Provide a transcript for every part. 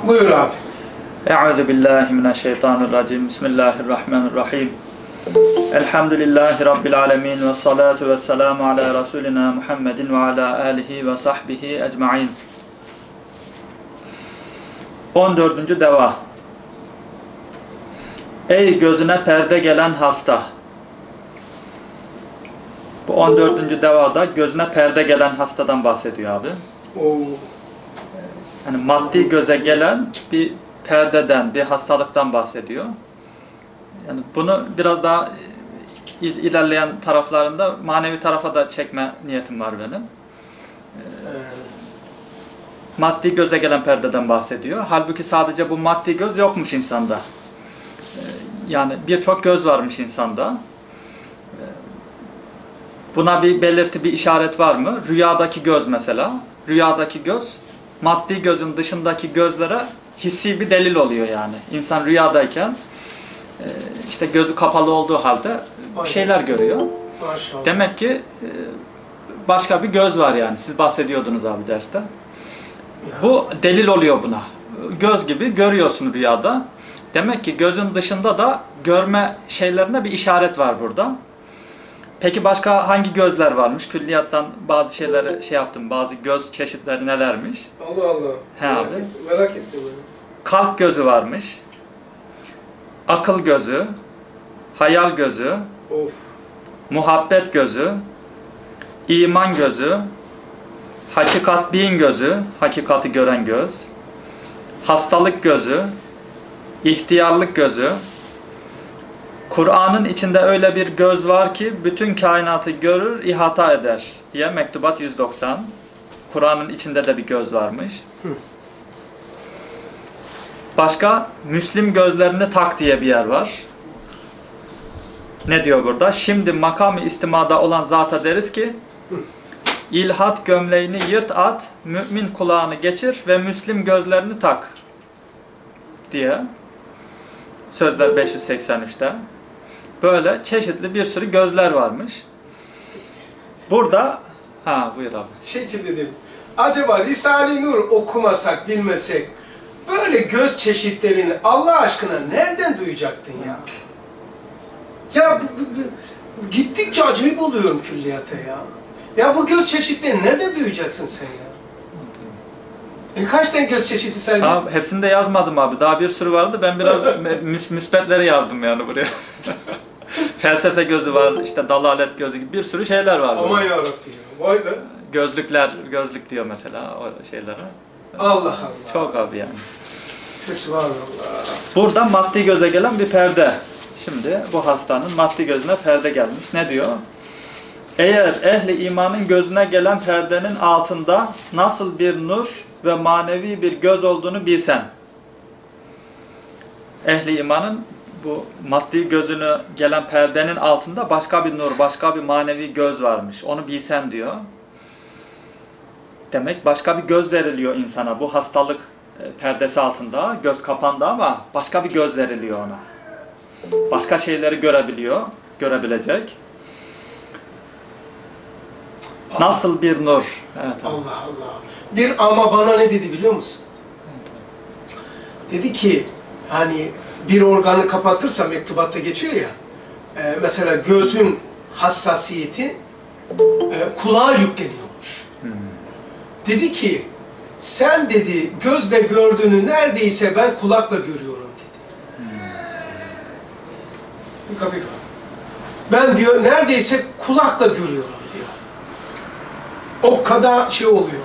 Buyur abi. Euzu billahi mineşşeytanirracim. Bismillahirrahmanirrahim. Elhamdülillahi rabbil alamin ve salatu vesselamu ala rasulina Muhammedin ve ala alihi ve sahbihi ecmaîn. 14. deva. Ey gözüne perde gelen hasta. Bu 14. devada gözüne perde gelen hastadan bahsediyor abi. Yani maddi göze gelen bir perdeden, bir hastalıktan bahsediyor. Yani bunu biraz daha ilerleyen taraflarında manevi tarafa da çekme niyetim var benim. Maddi göze gelen perdeden bahsediyor. Halbuki sadece bu maddi göz yokmuş insanda. Yani birçok göz varmış insanda. Buna bir belirti, bir işaret var mı? Rüyadaki göz mesela. Rüyadaki göz, maddi gözün dışındaki gözlere hissi bir delil oluyor yani. İnsan rüyadayken işte gözü kapalı olduğu halde bir şeyler görüyor. Maşallah. Demek ki başka bir göz var yani. Siz bahsediyordunuz abi derste. Bu delil oluyor buna. Göz gibi görüyorsun rüyada. Demek ki gözün dışında da görme şeylerinde bir işaret var burada. Peki başka hangi gözler varmış? Külliyattan bazı şeyleri yaptım. Bazı göz çeşitleri nelermiş? Allah Allah. He abi. Merak ettim ben. Kalp gözü varmış. Akıl gözü. Hayal gözü. Of. Muhabbet gözü. İman gözü. Hakikatliğin gözü. Hakikati gören göz. Hastalık gözü. İhtiyarlık gözü. Kur'an'ın içinde öyle bir göz var ki bütün kainatı görür, ihata eder diye Mektubat 190. Kur'an'ın içinde de bir göz varmış. Başka Müslim gözlerini tak diye bir yer var. Ne diyor burada? Şimdi makam-ı istimada olan zata deriz ki ilhat gömleğini yırt at, mümin kulağını geçir ve Müslim gözlerini tak diye. Sözler 583'te. Böyle çeşitli bir sürü gözler varmış. Burada, buyur abi. Şey dedim, acaba Risale-i Nur okumasak, bilmesek, böyle göz çeşitlerini Allah aşkına nereden duyacaktın ya? Ya gittikçe acayip oluyorum külliyata ya. Ya bu göz çeşitlerini nereden duyacaksın sen ya? Kaç tane göz çeşidi saydın? Abi, hepsini de yazmadım abi. Daha bir sürü vardı. Ben biraz müsbetleri yazdım yani buraya. Felsefe gözü var, işte dalalet gözü gibi bir sürü şeyler var. Aman yarabbim ya. Vay be. Gözlük diyor mesela o şeylere. Allah Allah. Çok abi yani. Fesubhanallah. Burada maddi göze gelen bir perde. Şimdi bu hastanın maddi gözüne perde gelmiş. Ne diyor? Eğer ehli imanın gözüne gelen perdenin altında nasıl bir nur ve manevi bir göz olduğunu bilsen. Ehli imanın bu maddi gözünü gelen perdenin altında başka bir nur, başka bir manevi göz varmış. Onu bilsen diyor. Demek başka bir göz veriliyor insana. Bu hastalık perdesi altında. Göz kapandı ama başka bir göz veriliyor ona. Başka şeyleri görebiliyor, görebilecek. Nasıl bir nur? Evet, Allah Allah. Bir ama bana ne dedi biliyor musun? Dedi ki hani bir organı kapatırsa mektubatta geçiyor ya, mesela gözün hassasiyeti kulağa yükleniyormuş. Dedi ki sen dedi gözle gördüğünü neredeyse ben kulakla görüyorum dedi. Ben diyor neredeyse kulakla görüyorum diyor. O kadar şey oluyor.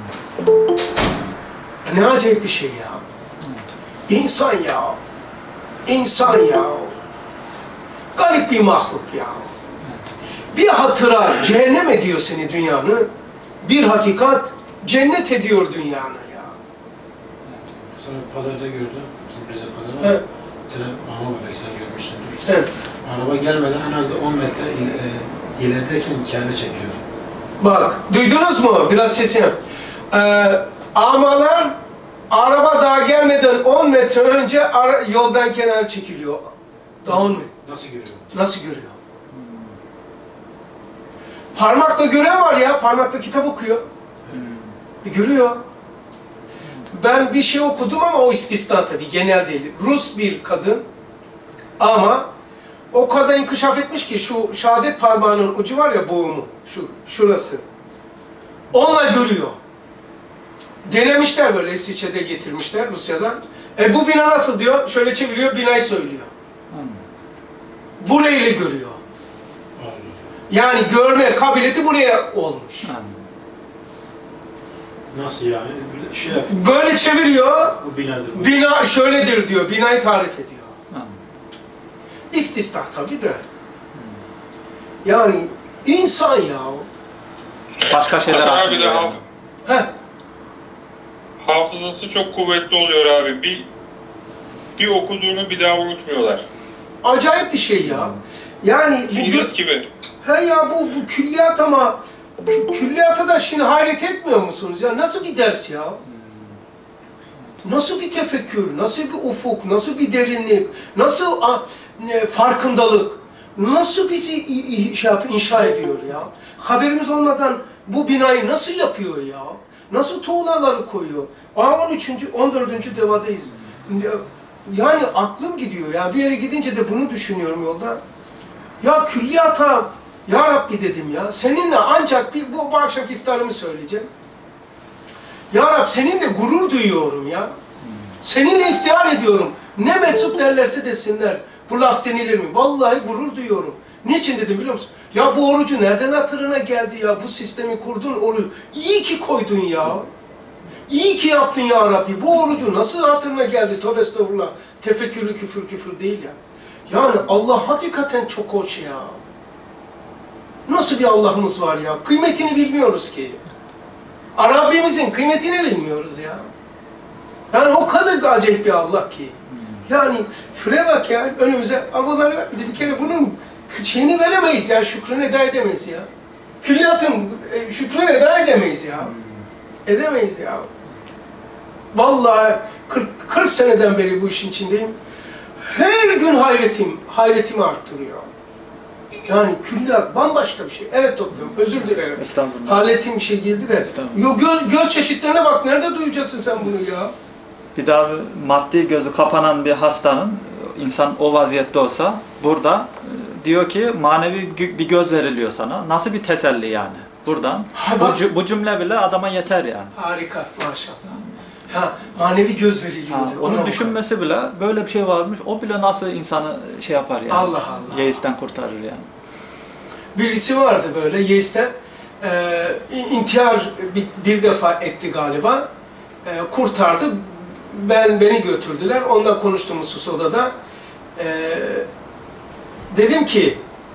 Ne acayip bir şey ya. İnsan ya. İnsan ya. Garip bir mahluk ya. Bir hatıra cehennem ediyor seni dünyanı. Bir hakikat cennet ediyor dünyanı ya. Sana pazarda gördüm. Bizim Rize pazarı. Evet. Mama bebek sen görmüşsündür. Evet. Araba gelmeden en az da 10 metre ilerideyken kendi çekiyor. Bak, duydunuz mu? Biraz sesini. Amalar araba daha gelmeden 10 metre önce yoldan kenara çekiliyor. Nasıl görüyor? Nasıl görüyor? Parmakla gören var ya, parmakla kitap okuyor. Görüyor. Ben bir şey okudum ama o istisna tabii, genel değil. Rus bir kadın ama o kadar inkişaf etmiş ki şu şehadet parmağının ucu var ya, boğumu, şurası. Onunla görüyor. Denemişler, böyle İsviçre'de getirmişler Rusya'dan. Bu bina nasıl diyor, şöyle çeviriyor, binayı söylüyor. Burayla görüyor. Yani görme kabiliyeti buraya olmuş. Nasıl yani? Şey yap, Böyle çeviriyor, bu binadır. Bu. bina şöyledir diyor, binayı tarif ediyor. İstisna tabii de. Yani insan ya. Başka şeyler Hatta abi açılıyor. de Yani. Heh. hafızası çok kuvvetli oluyor abi. Bir okuduğunu bir daha unutmuyorlar. Acayip bir şey ya. Yani bu Filiz gibi. he ya, bu külliyat, ama külliyata da şimdi hayret etmiyor musunuz ya? Nasıl bir ders ya? Nasıl bir tefekkür, nasıl bir ufuk, nasıl bir derinlik, nasıl farkındalık, nasıl bizi inşa ediyor ya? Haberimiz olmadan bu binayı nasıl yapıyor ya? Nasıl tuğlaları koyuyor? 13. 14. devadayız. Yani aklım gidiyor ya. Bir yere gidince de bunu düşünüyorum yolda. Ya külliyata, ya Rabbi dedim ya. Seninle ancak bu akşamki iftarımı söyleyeceğim. Ya Rabbi, seninle gurur duyuyorum ya. Seninle iftihar ediyorum. Ne mensup derlerse desinler. Bu laf denilir mi? Vallahi gurur duyuyorum. Niçin dedim biliyor musun? Ya bu orucu nereden hatırına geldi ya? Bu sistemi kurdun, orucu. İyi ki koydun ya. İyi ki yaptın ya Rabbi. Bu orucu nasıl hatırına geldi? Tövbe estağfurullah. Tefekkürü küfür değil ya. Yani Allah hakikaten çok hoş ya. Nasıl bir Allah'ımız var ya? Kıymetini bilmiyoruz ki. Rabbimizin kıymetini bilmiyoruz ya. Yani o kadar acayip bir Allah ki. Yani şuraya bak ya, önümüze avaları verdi. Bir kere bunun şeyini veremeyiz ya, şükrünü eda edemeyiz ya. Külliyatın şükrünü eda edemeyiz ya. Edemeyiz ya. Vallahi 40 seneden beri bu işin içindeyim. Her gün hayretimi arttırıyor. Yani külliyat bambaşka bir şey. Evet doktorum, özür dilerim. Estağfurullah. Haletim bir şey girdi de. Yo, göz çeşitlerine bak, nerede duyacaksın sen bunu ya? Bir daha maddi gözü kapanan bir hastanın, insan o vaziyette olsa, burada diyor ki manevi bir göz veriliyor sana. Nasıl bir teselli yani? Buradan. Bu cümle bile adama yeter yani. Harika, maşallah. Ha, manevi göz veriliyor diyor. Onun düşünmesi bile, böyle bir şey varmış, o bile nasıl insanı şey yapar yani. Allah Allah. Yeisten kurtarır yani. Birisi vardı böyle, Yeis'ten intihar bir defa etti galiba. Kurtardı. Beni götürdüler. Onunla konuştuğumuz sus odada. Dedim ki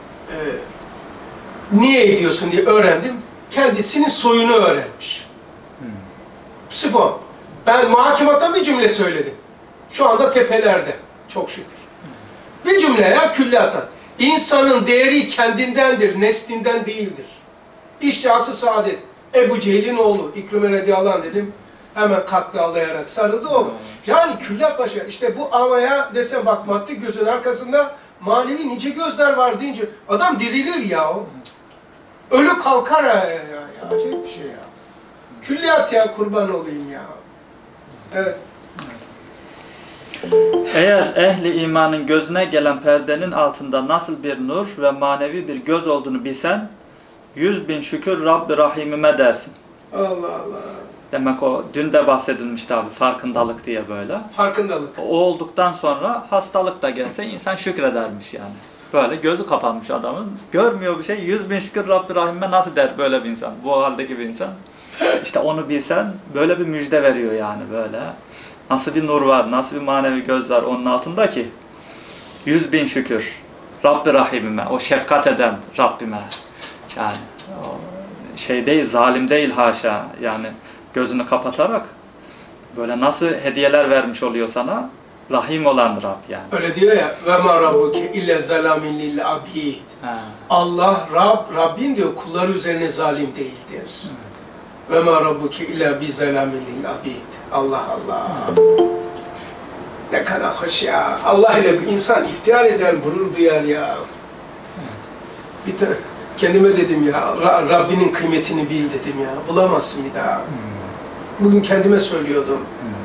niye ediyorsun diye öğrendim. Kendisinin soyunu öğrenmiş. Sırf o. Ben muhakemattan bir cümle söyledim. Şu anda tepelerde. Çok şükür. Bir cümle ya, külliyatan. İnsanın değeri kendindendir, neslinden değildir. İştihası saadet. Ebu Cehil'in oğlu İkrim'e radıyallahu anh dedim. Hemen kalktı ağlayarak, sarıldı o. Yani külliyat başa. İşte bu amaya desem bak, maddi gözün arkasında manevi nice gözler var deyince adam dirilir ya. Ölü kalkar ya. Acayip bir şey ya. Külliyat ya, kurban olayım ya. Evet. Eğer ehli imanın gözüne gelen perdenin altında nasıl bir nur ve manevi bir göz olduğunu bilsen, 100.000 şükür Rabbi Rahimime dersin. Allah Allah. Demek o dün de bahsedilmişti abi, farkındalık diye böyle. Farkındalık. O olduktan sonra hastalık da gelse insan şükredermiş yani. Böyle gözü kapanmış adamın. Görmüyor bir şey. 100.000 şükür Rabbi Rahimime nasıl der böyle bir insan? Bu haldeki bir insan. İşte onu bilsen böyle bir müjde veriyor yani böyle. Nasıl bir nur var, nasıl bir manevi göz var onun altında ki. 100.000 şükür Rabbi Rahimime, o şefkat eden Rabbime. Yani o şey değil, zalim değil haşa. Yani gözünü kapatarak böyle nasıl hediyeler vermiş oluyor sana. Rahim olan Rab yani. Öyle diyor ya, ve ma rabbuke ille zalamin lil abid. Allah, Rabbin diyor, kulları üzerine zalim değildir. Ve ma rabbuke illa bi zalamin lil abid. Allah Allah. Ne kadar hoş ya. Allah ile bir insan iftihar eder, gurur duyar ya. Bir tane kendime dedim ya, Rabbinin kıymetini bil dedim ya. Bulamazsın bir daha. Bugün kendime söylüyordum.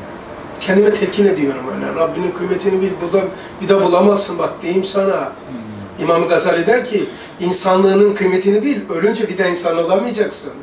Kendime telkin ediyorum öyle. Rabbinin kıymetini bil, bir de bulamazsın bak diyeyim sana. İmam Gazali der ki, insanlığının kıymetini bil, ölünce bir de insan olamayacaksın.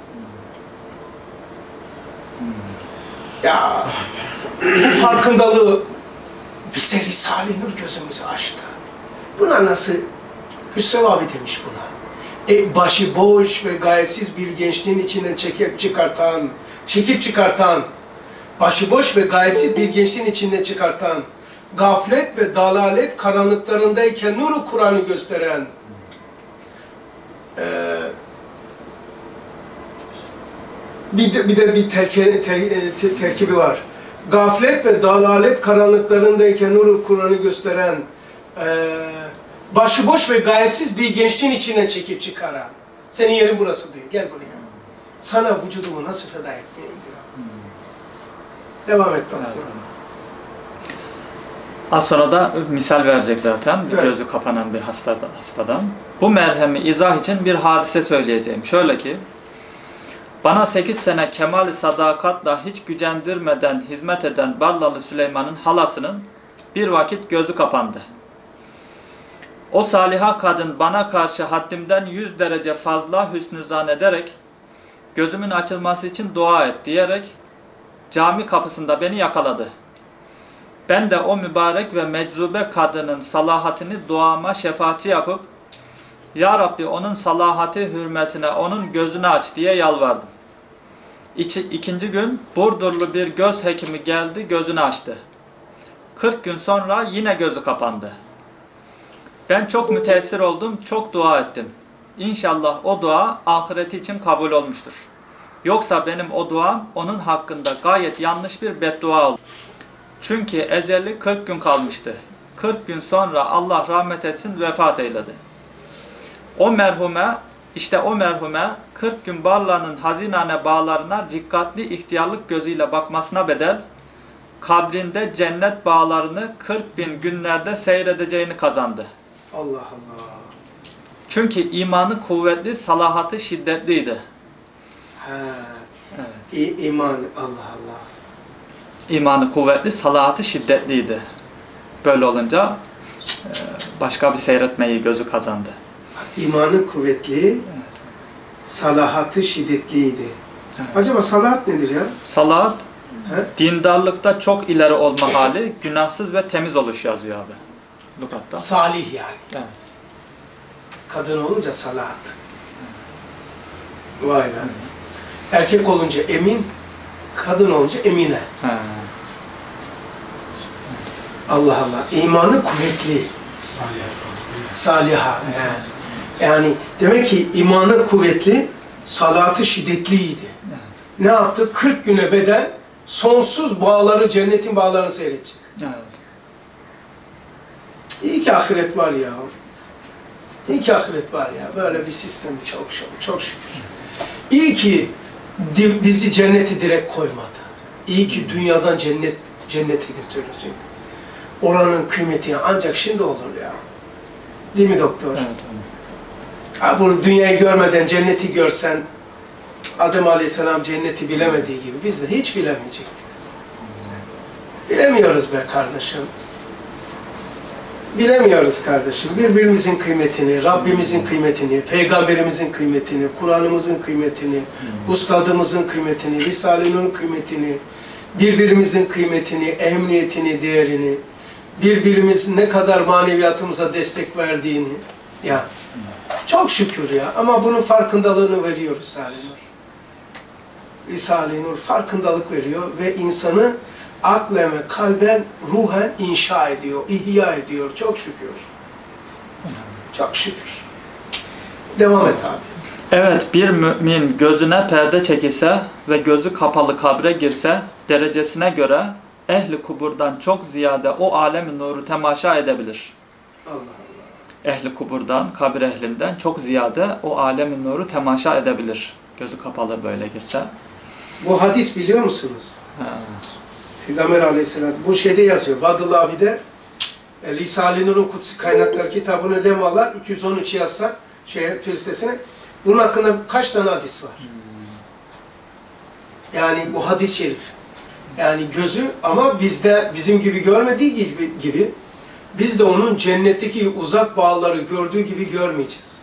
Ya, bu farkındalığı bize Risale-i Nur gözümüzü açtı. Buna nasıl? Hüsrev abi demiş buna. Başıboş ve gayetsiz bir gençliğin içinden çekip çıkartan, başıboş ve gayetsiz bir gençliğin içinden çıkartan, gaflet ve dalalet karanlıklarındayken nuru Kur'an'ı gösteren, bir de bir terkibi var. Gaflet ve dalalet karanlıklarındayken nuru Kur'an'ı gösteren, başıboş ve gayetsiz bir gençliğin içinden çekip çıkaran. Senin yerin burası diyor. Gel buraya. Sana vücudumu nasıl feda etmeyeyim diyor. Devam et. Evet. Az sonra da misal verecek zaten. Evet. Gözü kapanan bir hastadan. Bu merhemi izah için bir hadise söyleyeceğim. Şöyle ki, bana 8 sene kemal-i sadakatla hiç gücendirmeden hizmet eden Barlalı Süleyman'ın halasının bir vakit gözü kapandı. O saliha kadın bana karşı haddimden 100 derece fazla hüsnü zannederek gözümün açılması için dua et diyerek cami kapısında beni yakaladı. Ben de o mübarek ve meczube kadının salahatini duama şefaatçi yapıp Ya Rabbi onun salahati hürmetine onun gözünü aç diye yalvardım. İkinci gün Burdurlu bir göz hekimi geldi, gözünü açtı. 40 gün sonra yine gözü kapandı. Ben çok müteessir oldum, çok dua ettim. İnşallah o dua ahireti için kabul olmuştur. Yoksa benim o duam onun hakkında gayet yanlış bir beddua oldu. Çünkü eceli 40 gün kalmıştı. 40 gün sonra Allah rahmet etsin vefat eyledi. O merhume 40 gün Barla'nın hazinane bağlarına dikkatli ihtiyarlık gözüyle bakmasına bedel, kabrinde cennet bağlarını 40 bin günlerde seyredeceğini kazandı. Allah Allah. Çünkü imanı kuvvetli, salahatı şiddetliydi. Evet. İman, Allah Allah. İmanı kuvvetli, salahatı şiddetliydi. Böyle olunca başka bir seyretmeyi gözü kazandı. İmanı kuvvetli, salahatı şiddetliydi. Evet. Acaba salahat nedir ya? Salahat, dindarlıkta çok ileri olma hali, günahsız ve temiz oluş yazıyor abi. Lukatta. Salih yani. Evet. Kadın olunca salahat. Vay be. Erkek olunca emin, kadın olunca emine. He. Allah Allah. İmanı kuvvetli. Saliha. Yani demek ki imanı kuvvetli, salatı şiddetliydi. Evet. Ne yaptı? 40 güne bedel sonsuz bağları, cennetin bağlarını seyredecek. Evet. İyi ki ahiret var ya. İyi ki ahiret var ya. Böyle bir sistem çok şükür. İyi ki bizi cenneti direkt koymadı. İyi ki dünyadan cennete götürecek. Oranın kıymeti ancak şimdi olur ya. Değil mi doktor? Evet. Ha, bunu dünyayı görmeden cenneti görsen, Adem Aleyhisselam cenneti bilemediği gibi biz de hiç bilemeyecektik. Bilemiyoruz be kardeşim. Bilemiyoruz kardeşim. Birbirimizin kıymetini, Rabbimizin kıymetini, Peygamberimizin kıymetini, Kur'an'ımızın kıymetini, Ustadımızın kıymetini, Risale-i Nur'un kıymetini, birbirimizin kıymetini, ehemmiyetini, değerini, birbirimiz ne kadar maneviyatımıza destek verdiğini, ya çok şükür ya. Ama bunun farkındalığını veriyor Risale-i Nur. Risale-i Nur farkındalık veriyor ve insanı aklen ve kalben, ruhen inşa ediyor, ihya ediyor. Çok şükür. Çok şükür. Devam et abi. Evet, bir mümin gözüne perde çekilse ve gözü kapalı kabre girse, derecesine göre ehli kuburdan çok ziyade o alem-i nuru temaşa edebilir. Allah Allah. Ehli kuburdan, kabir ehlinden çok ziyade o alem-i nuru temaşa edebilir. Gözü kapalı böyle girse. Bu hadis biliyor musunuz? Peygamber Aleyhisselam bu şeyde yazıyor. Badıl abi de Risale-i Nur'un Kutsi Kaynaklar kitabını lemalar 213 yazsa firistesine. Bunun hakkında kaç tane hadis var? Yani bu hadis-i şerif. Yani gözü ama bizde bizim gibi görmediği gibi biz de onun cennetteki uzak bağları gördüğü gibi görmeyeceğiz.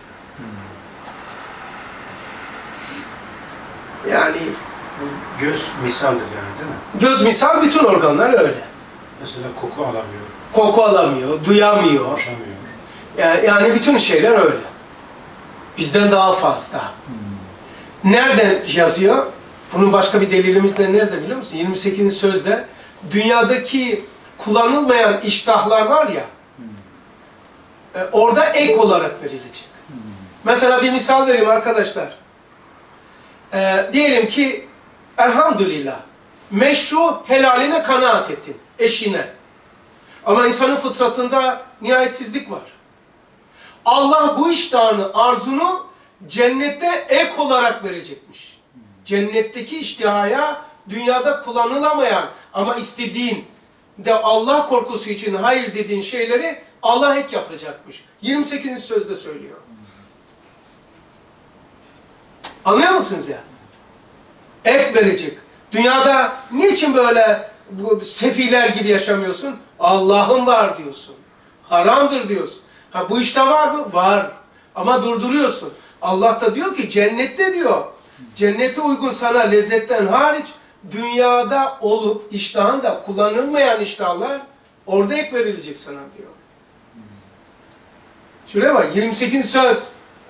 Yani Göz misaldir yani değil mi? göz misal bütün organlar öyle. Mesela koku alamıyor, Koku alamıyor, duyamıyor. konuşamıyor. Yani bütün şeyler öyle. Bizden daha fazla. Nereden yazıyor? Bunun başka bir delilimiz de nerede biliyor musun? 28. sözde dünyadaki kullanılmayan iştahlar var ya, orada ek olarak verilecek. Mesela bir misal vereyim arkadaşlar. Diyelim ki elhamdülillah meşru helaline kanaat ettin eşine. Ama insanın fıtratında nihayetsizlik var. Allah bu iştahını, arzunu cennette ek olarak verecekmiş. Cennetteki iştihaya dünyada kullanılamayan ama istediğin de Allah korkusu için hayır dediğin şeyleri Allah ek yapacakmış. 28. sözde söylüyor. Anlıyor musunuz ya? Ek verecek. Dünyada niçin böyle sefiler gibi yaşamıyorsun? Allah'ın var diyorsun. Haramdır diyorsun. Ha bu işte var mı? Var. Ama durduruyorsun. Allah da diyor ki cennette diyor. Cennete uygun sana lezzetten hariç dünyada olup iştahında kullanılmayan iştahlar orada ek verilecek sana diyor. Şuraya bak 28 söz.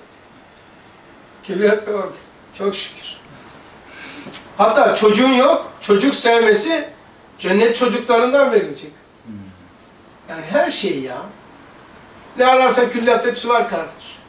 Kebiyat bak. Çok şükür. Hatta çocuğun yok, çocuk sevmesi cennet çocuklarından verilecek. Yani her şey ya. Ne ararsa külliyat hepsi var kardeş.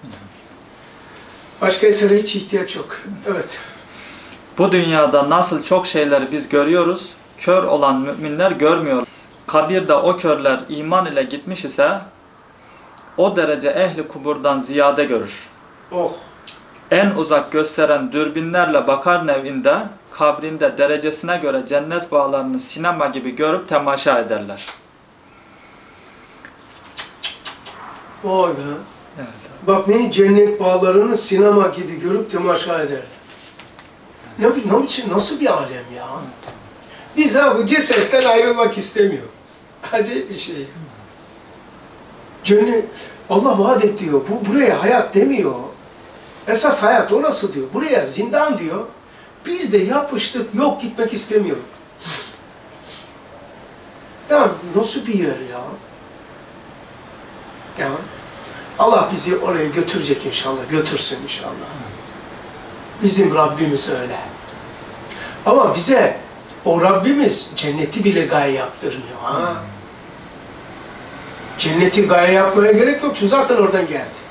Başka esere hiç ihtiyaç yok. Evet. Bu dünyada nasıl çok şeyleri biz görüyoruz, kör olan müminler görmüyor. Kabirde o körler iman ile gitmiş ise o derece ehli kuburdan ziyade görür. Oh. En uzak gösteren dürbinlerle bakar nev'inde, kabrinde derecesine göre cennet bağlarını sinema gibi görüp temaşa ederler. Vay be. Evet. Bak ne cennet bağlarını sinema gibi görüp temaşa eder. Ne biçim, nasıl bir alem ya? Biz ha bu cesetten ayrılmak istemiyoruz. Acayip bir şey. Cennet, Allah vaat et diyor. Buraya hayat demiyor. Esas hayat orası diyor. Buraya zindan diyor. Biz de yapıştık, yok gitmek istemiyoruz. Ya nasıl bir yer ya? Ya Allah bizi oraya götürecek inşallah, götürsün inşallah. Bizim Rabbimiz öyle. Ama bize o Rabbimiz cenneti bile gaye yaptırmıyor. Ha? Cenneti gaye yapmaya gerek yok çünkü zaten oradan geldi.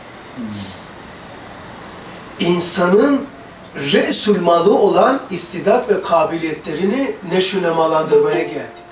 İnsanın re'sul malı olan istidat ve kabiliyetlerini neşünemalandırmaya geldik.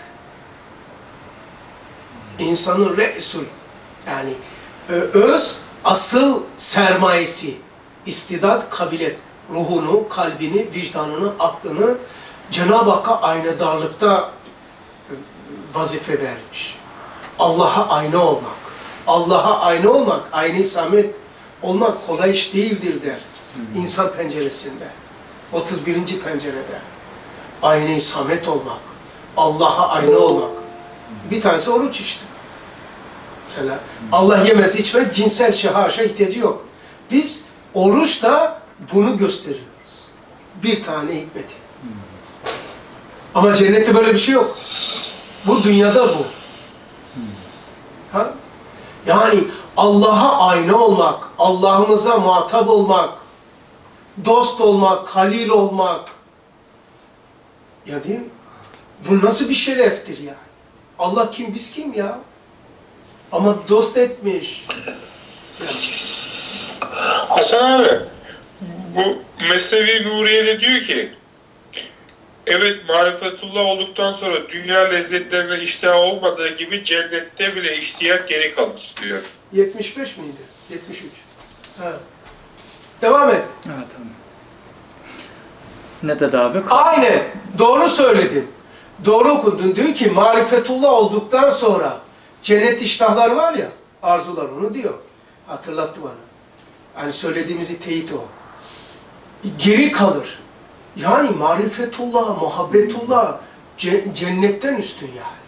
İnsanın re'sul yani öz, asıl sermayesi, istidat, kabiliyet, ruhunu, kalbini, vicdanını, aklını Cenab-ı Hakk'a aynadarlıkta vazife vermiş. Allah'a ayna olmak. Allah'a ayna olmak, ayna-i samet olmak kolay iş değildir der. İnsan penceresinde. 31. pencerede. Ayna-i samet olmak. Allah'a ayna olmak. Bir tanesi oruç işte. Mesela Allah yemez içmez, cinsel şehaşa ihtiyacı yok. Biz oruçta bunu gösteriyoruz. Bir tane hikmeti. Ama cennette böyle bir şey yok. Bu dünyada bu. Ha? Yani Allah'a ayna olmak, Allah'ımıza muhatap olmak, dost olmak, halil olmak. Ya değil mi? Bu nasıl bir şereftir ya? Allah kim, biz kim ya? Ama dost etmiş. Hasan abi, bu Mesnevi Nuriye'de diyor ki, evet marifetullah olduktan sonra dünya lezzetlerine iştihar olmadığı gibi cennette bile iştiyak geri kalır diyor. 75 miydi? 73. Ha. Devam et. Evet, tamam. Ne dedi abi? Aynen. Doğru söyledin. Doğru okudun. Diyor ki marifetullah olduktan sonra cennet iştahlar var ya, arzular onu diyor. Hatırlattı bana. Yani söylediğimizi teyit o. Geri kalır. Yani marifetullah, muhabbetullah cennetten üstün yani.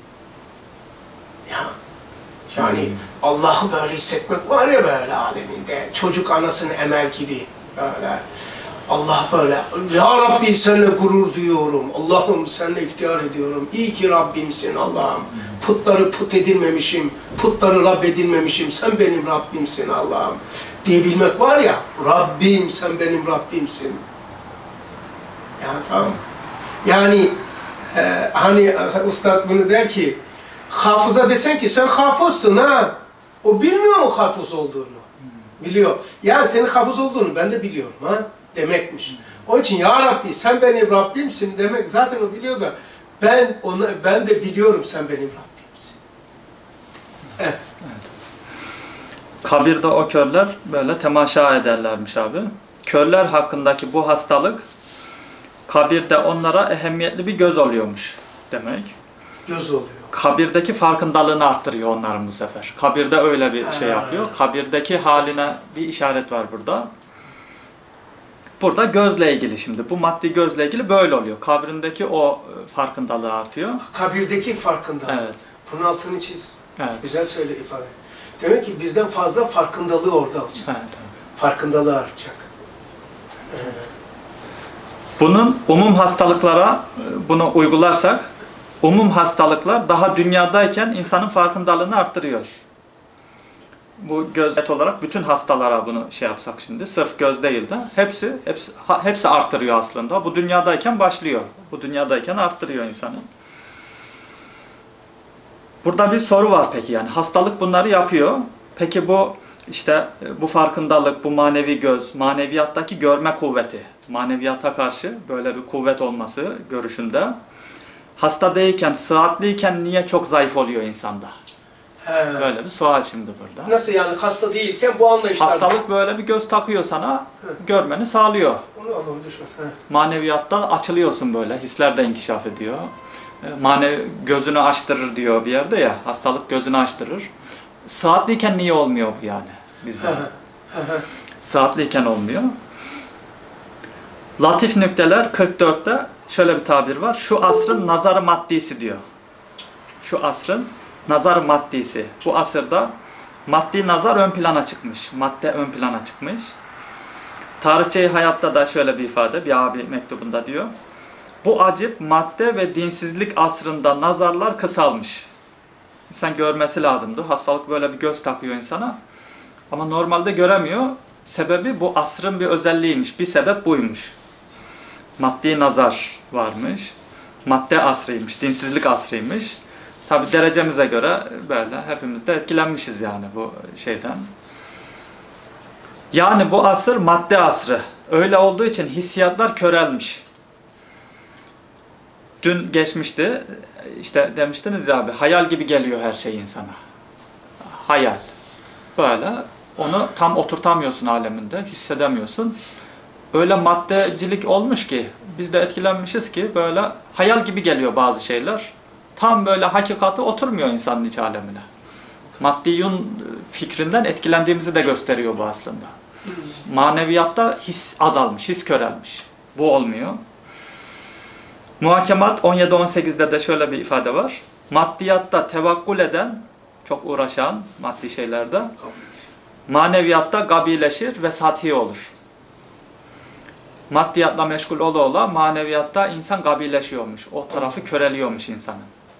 Ya. Yani Allah'ı böyle hissetmek var ya böyle aleminde. Çocuk anasını emer gibi böyle. Allah böyle, ya Rabbi seninle gurur duyuyorum, Allah'ım seninle iftihar ediyorum, iyi ki Rabbimsin Allah'ım, putları put edilmemişim, putları Rab edilmemişim, sen benim Rabbimsin Allah'ım diyebilmek var ya, Rabbim sen benim Rabbimsin. Yani tamam. Yani hani Üstad bunu der ki, hafıza desen ki sen hafızsın ha, o bilmiyor mu hafız olduğunu? Biliyor. Yani senin hafız olduğunu ben de biliyorum ha. Demekmiş. Onun için ya Rabbi sen benim Rabbimsin demek zaten o biliyor da ben de biliyorum sen benim Rabbimsin. Evet. Evet. Kabirde o körler böyle temaşa ederlermiş abi. Körler hakkındaki bu hastalık kabirde onlara ehemmiyetli bir göz oluyormuş demek. Göz oluyor. Kabirdeki farkındalığını arttırıyor onların bu sefer. Kabirde öyle bir şey yapıyor. Kabirdeki haline bir işaret var burada. Burada gözle ilgili şimdi. Bu maddi gözle ilgili böyle oluyor. Kabrindeki o farkındalığı artıyor. Kabirdeki farkındalık. Evet. Bunun altını çiz. Evet. Güzel söyle ifade. Demek ki bizden fazla farkındalığı orada alacak. Evet. Farkındalığı artacak. Bunun umum hastalıklara bunu uygularsak umum hastalıklar daha dünyadayken insanın farkındalığını arttırıyor. Bu göz olarak bütün hastalara bunu şey yapsak şimdi sırf göz değil de hepsi arttırıyor aslında. Bu dünyadayken başlıyor. Bu dünyadayken arttırıyor insanı. Burada bir soru var peki yani hastalık bunları yapıyor. Peki bu işte bu farkındalık, bu manevi göz, maneviyattaki görme kuvveti, maneviyata karşı böyle bir kuvvet olması görüşünde hasta değilken, sıhhatliyken niye çok zayıf oluyor insanda? Böyle bir sual şimdi burada. Nasıl yani hasta değilken bu anlayışlar... Hastalık böyle bir göz takıyor sana, görmeni sağlıyor. Onu Allah'ım düşmesin. Maneviyatta açılıyorsun böyle, hisler de inkişaf ediyor. Gözünü açtırır diyor bir yerde ya, hastalık gözünü açtırır. Sıhhatliyken niye olmuyor bu yani bizde? Sıhhatliyken olmuyor. Latif nükteler 44'te şöyle bir tabir var. Şu asrın nazarı maddisi diyor. Şu asrın nazar maddisi. Bu asırda maddi nazar ön plana çıkmış. Madde ön plana çıkmış. Tarihçe hayatta da şöyle bir ifade, bir abi mektubunda diyor. Bu acip madde ve dinsizlik asrında nazarlar kısalmış. İnsan görmesi lazımdı. Hastalık böyle bir göz takıyor insana. Ama normalde göremiyor. Sebebi bu asrın bir özelliğiymiş. Bir sebep buymuş. Maddi nazar varmış. Madde asrıymış, dinsizlik asrıymış. Tabi derecemize göre böyle hepimiz de etkilenmişiz yani bu şeyden. Yani bu asır madde asrı. Öyle olduğu için hissiyatlar körelmiş. Dün geçmişti, işte demiştiniz ya abi, hayal gibi geliyor her şey insana. Hayal. Böyle onu tam oturtamıyorsun aleminde, hissedemiyorsun. Öyle maddecilik olmuş ki, biz de etkilenmişiz ki böyle hayal gibi geliyor bazı şeyler. Tam böyle hakikati oturmuyor insanın iç alemine. Maddiyun fikrinden etkilendiğimizi de gösteriyor bu aslında. Maneviyatta his azalmış, his körelmiş. Bu olmuyor. Muhakemat 17-18'de de şöyle bir ifade var. Maddiyatta tevakkul eden, çok uğraşan maddi şeylerde, maneviyatta gabileşir ve sathi olur. Maddiyatla meşgul ola maneviyatta insan gabileşiyormuş. O tarafı köreliyormuş insanın.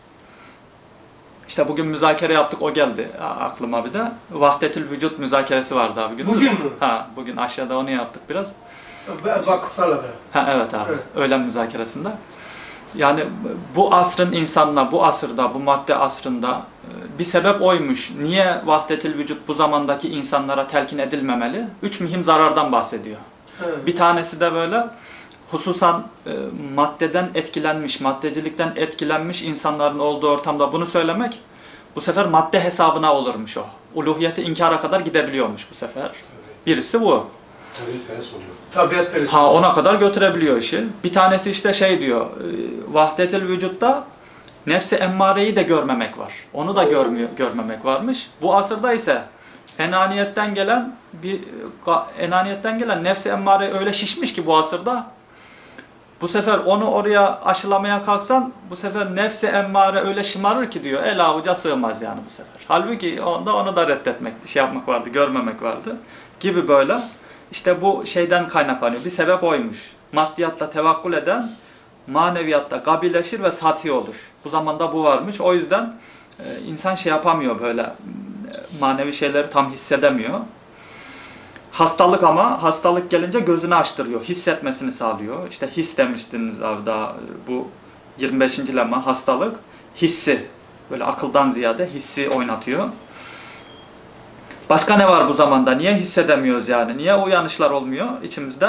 İşte bugün müzakere yaptık, o geldi aklıma bir de. Vahdetül vücut müzakeresi vardı abi. Bugün mü? Ha, bugün aşağıda onu yaptık biraz. Vakıflarla beraber. Ha, evet abi, evet. öğlen müzakeresinde. Yani bu asrın insanına, bu asırda, bu madde asrında bir sebep oymuş. Niye vahdetül vücut bu zamandaki insanlara telkin edilmemeli? 3 mühim zarardan bahsediyor. Bir tanesi de böyle hususan maddeden etkilenmiş, maddecilikten etkilenmiş insanların olduğu ortamda bunu söylemek bu sefer madde hesabına olurmuş o. Uluhiyeti inkara kadar gidebiliyormuş bu sefer. Birisi bu. Tabiatperest oluyor. Tabiatperest. Ha, ona kadar götürebiliyor işi. Bir tanesi işte şey diyor, vahdetül vücutta nefsi emmareyi de görmemek var. Onu da görmemek varmış. Bu asırda ise enaniyetten gelen nefsi emmare öyle şişmiş ki bu asırda Bu sefer onu oraya aşılamaya kalksan bu sefer nefsi emmare öyle şımarır ki diyor el avuca sığmaz yani bu sefer. Halbuki onda onu da reddetmek, şey yapmak vardı, görmemek vardı gibi böyle. İşte bu şeyden kaynaklanıyor. Bir sebep oymuş. Maddiyatta tevakkul eden maneviyatta gabileşir ve sati olur. Bu zamanda bu varmış. O yüzden insan şey yapamıyor böyle manevi şeyleri tam hissedemiyor. Hastalık ama hastalık gelince gözünü açtırıyor. Hissetmesini sağlıyor. İşte his demiştiniz abi daha bu 25. lemma hastalık hissi. Böyle akıldan ziyade hissi oynatıyor. Başka ne var bu zamanda? Niye hissedemiyoruz yani? Niye uyanışlar olmuyor içimizde?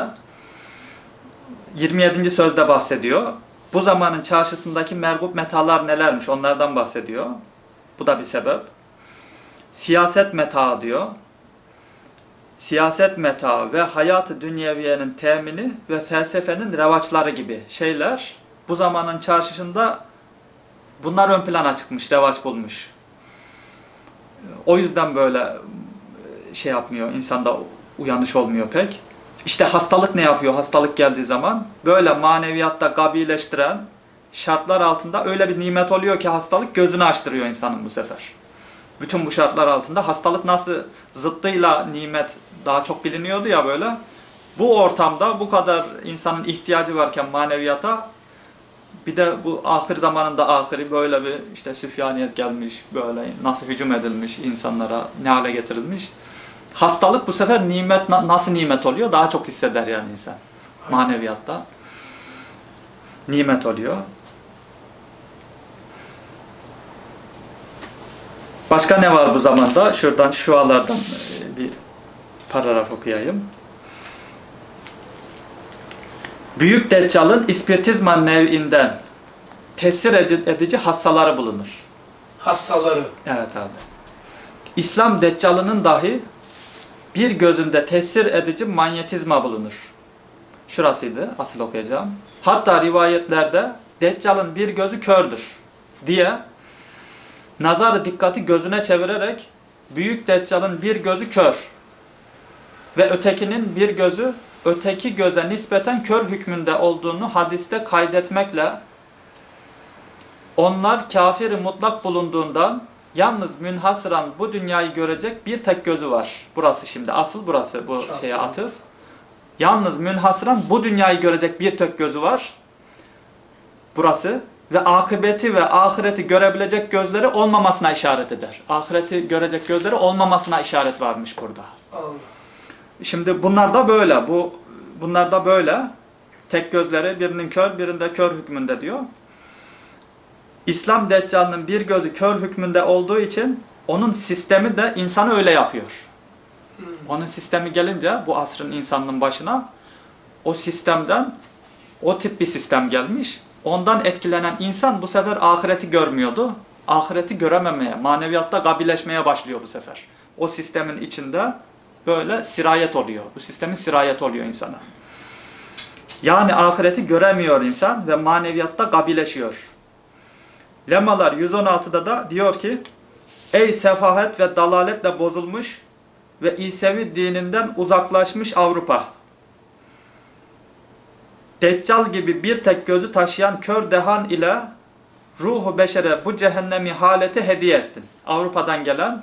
27. sözde bahsediyor. Bu zamanın çarşısındaki mergup metalar nelermiş? Onlardan bahsediyor. Bu da bir sebep. Siyaset metaı diyor. Siyaset metaı ve hayat-ı dünyeviyenin temini ve felsefenin revaçları gibi şeyler bu zamanın çarşısında bunlar ön plana çıkmış, revaç bulmuş. O yüzden böyle şey yapmıyor, insanda uyanış olmuyor pek. İşte hastalık ne yapıyor? Hastalık geldiği zaman böyle maneviyatta gabileştiren şartlar altında öyle bir nimet oluyor ki hastalık gözünü açtırıyor insanın bu sefer. Bütün bu şartlar altında hastalık nasıl zıttıyla nimet daha çok biliniyordu ya böyle. Bu ortamda bu kadar insanın ihtiyacı varken maneviyata bir de bu ahir zamanında ahiri böyle bir işte süfyaniyet gelmiş, böyle nasıl hücum edilmiş insanlara ne hale getirilmiş. Hastalık bu sefer nimet nasıl nimet oluyor? Daha çok hisseder yani insan maneviyatta. Nimet oluyor. Başka ne var bu zamanda? Şuradan şualardan bir paragraf okuyayım. Büyük Deccal'ın ispirtizma nev'inden tesir edici hassaları bulunur. Hassaları. Evet abi. İslam Deccal'ının dahi bir gözünde tesir edici manyetizma bulunur. Şurasıydı asıl okuyacağım. Hatta rivayetlerde Deccal'ın bir gözü kördür diye nazarı dikkati gözüne çevirerek Büyük Deccal'ın bir gözü kör ve ötekinin bir gözü öteki göze nispeten kör hükmünde olduğunu hadiste kaydetmekle onlar kafir-i mutlak bulunduğundan yalnız münhasıran bu dünyayı görecek bir tek gözü var. Burası şimdi asıl burası bu şeye atıf. Yalnız münhasıran bu dünyayı görecek bir tek gözü var. Burası ve akıbeti ve ahireti görebilecek gözleri olmamasına işaret eder. Ahireti görecek gözleri olmamasına işaret varmış burada. Allah. Şimdi bunlar da böyle. Bunlar da böyle. Tek gözleri birinin kör, birinde kör hükmünde diyor. İslam Deccal'ının bir gözü kör hükmünde olduğu için onun sistemi de insanı öyle yapıyor. Onun sistemi gelince bu asrın insanının başına o sistemden o tip bir sistem gelmiş. Ondan etkilenen insan bu sefer ahireti görmüyordu. Ahireti görememeye, maneviyatta gabileşmeye başlıyor bu sefer. O sistemin içinde böyle sirayet oluyor. Bu sistemin sirayet oluyor insana. Yani ahireti göremiyor insan ve maneviyatta gabileşiyor. Lemmalar 116'da da diyor ki ey sefahet ve dalaletle bozulmuş ve İsevi dininden uzaklaşmış Avrupa. Deccal gibi bir tek gözü taşıyan kör dehan ile ruhu beşere bu cehennemi haleti hediye ettin. Avrupa'dan gelen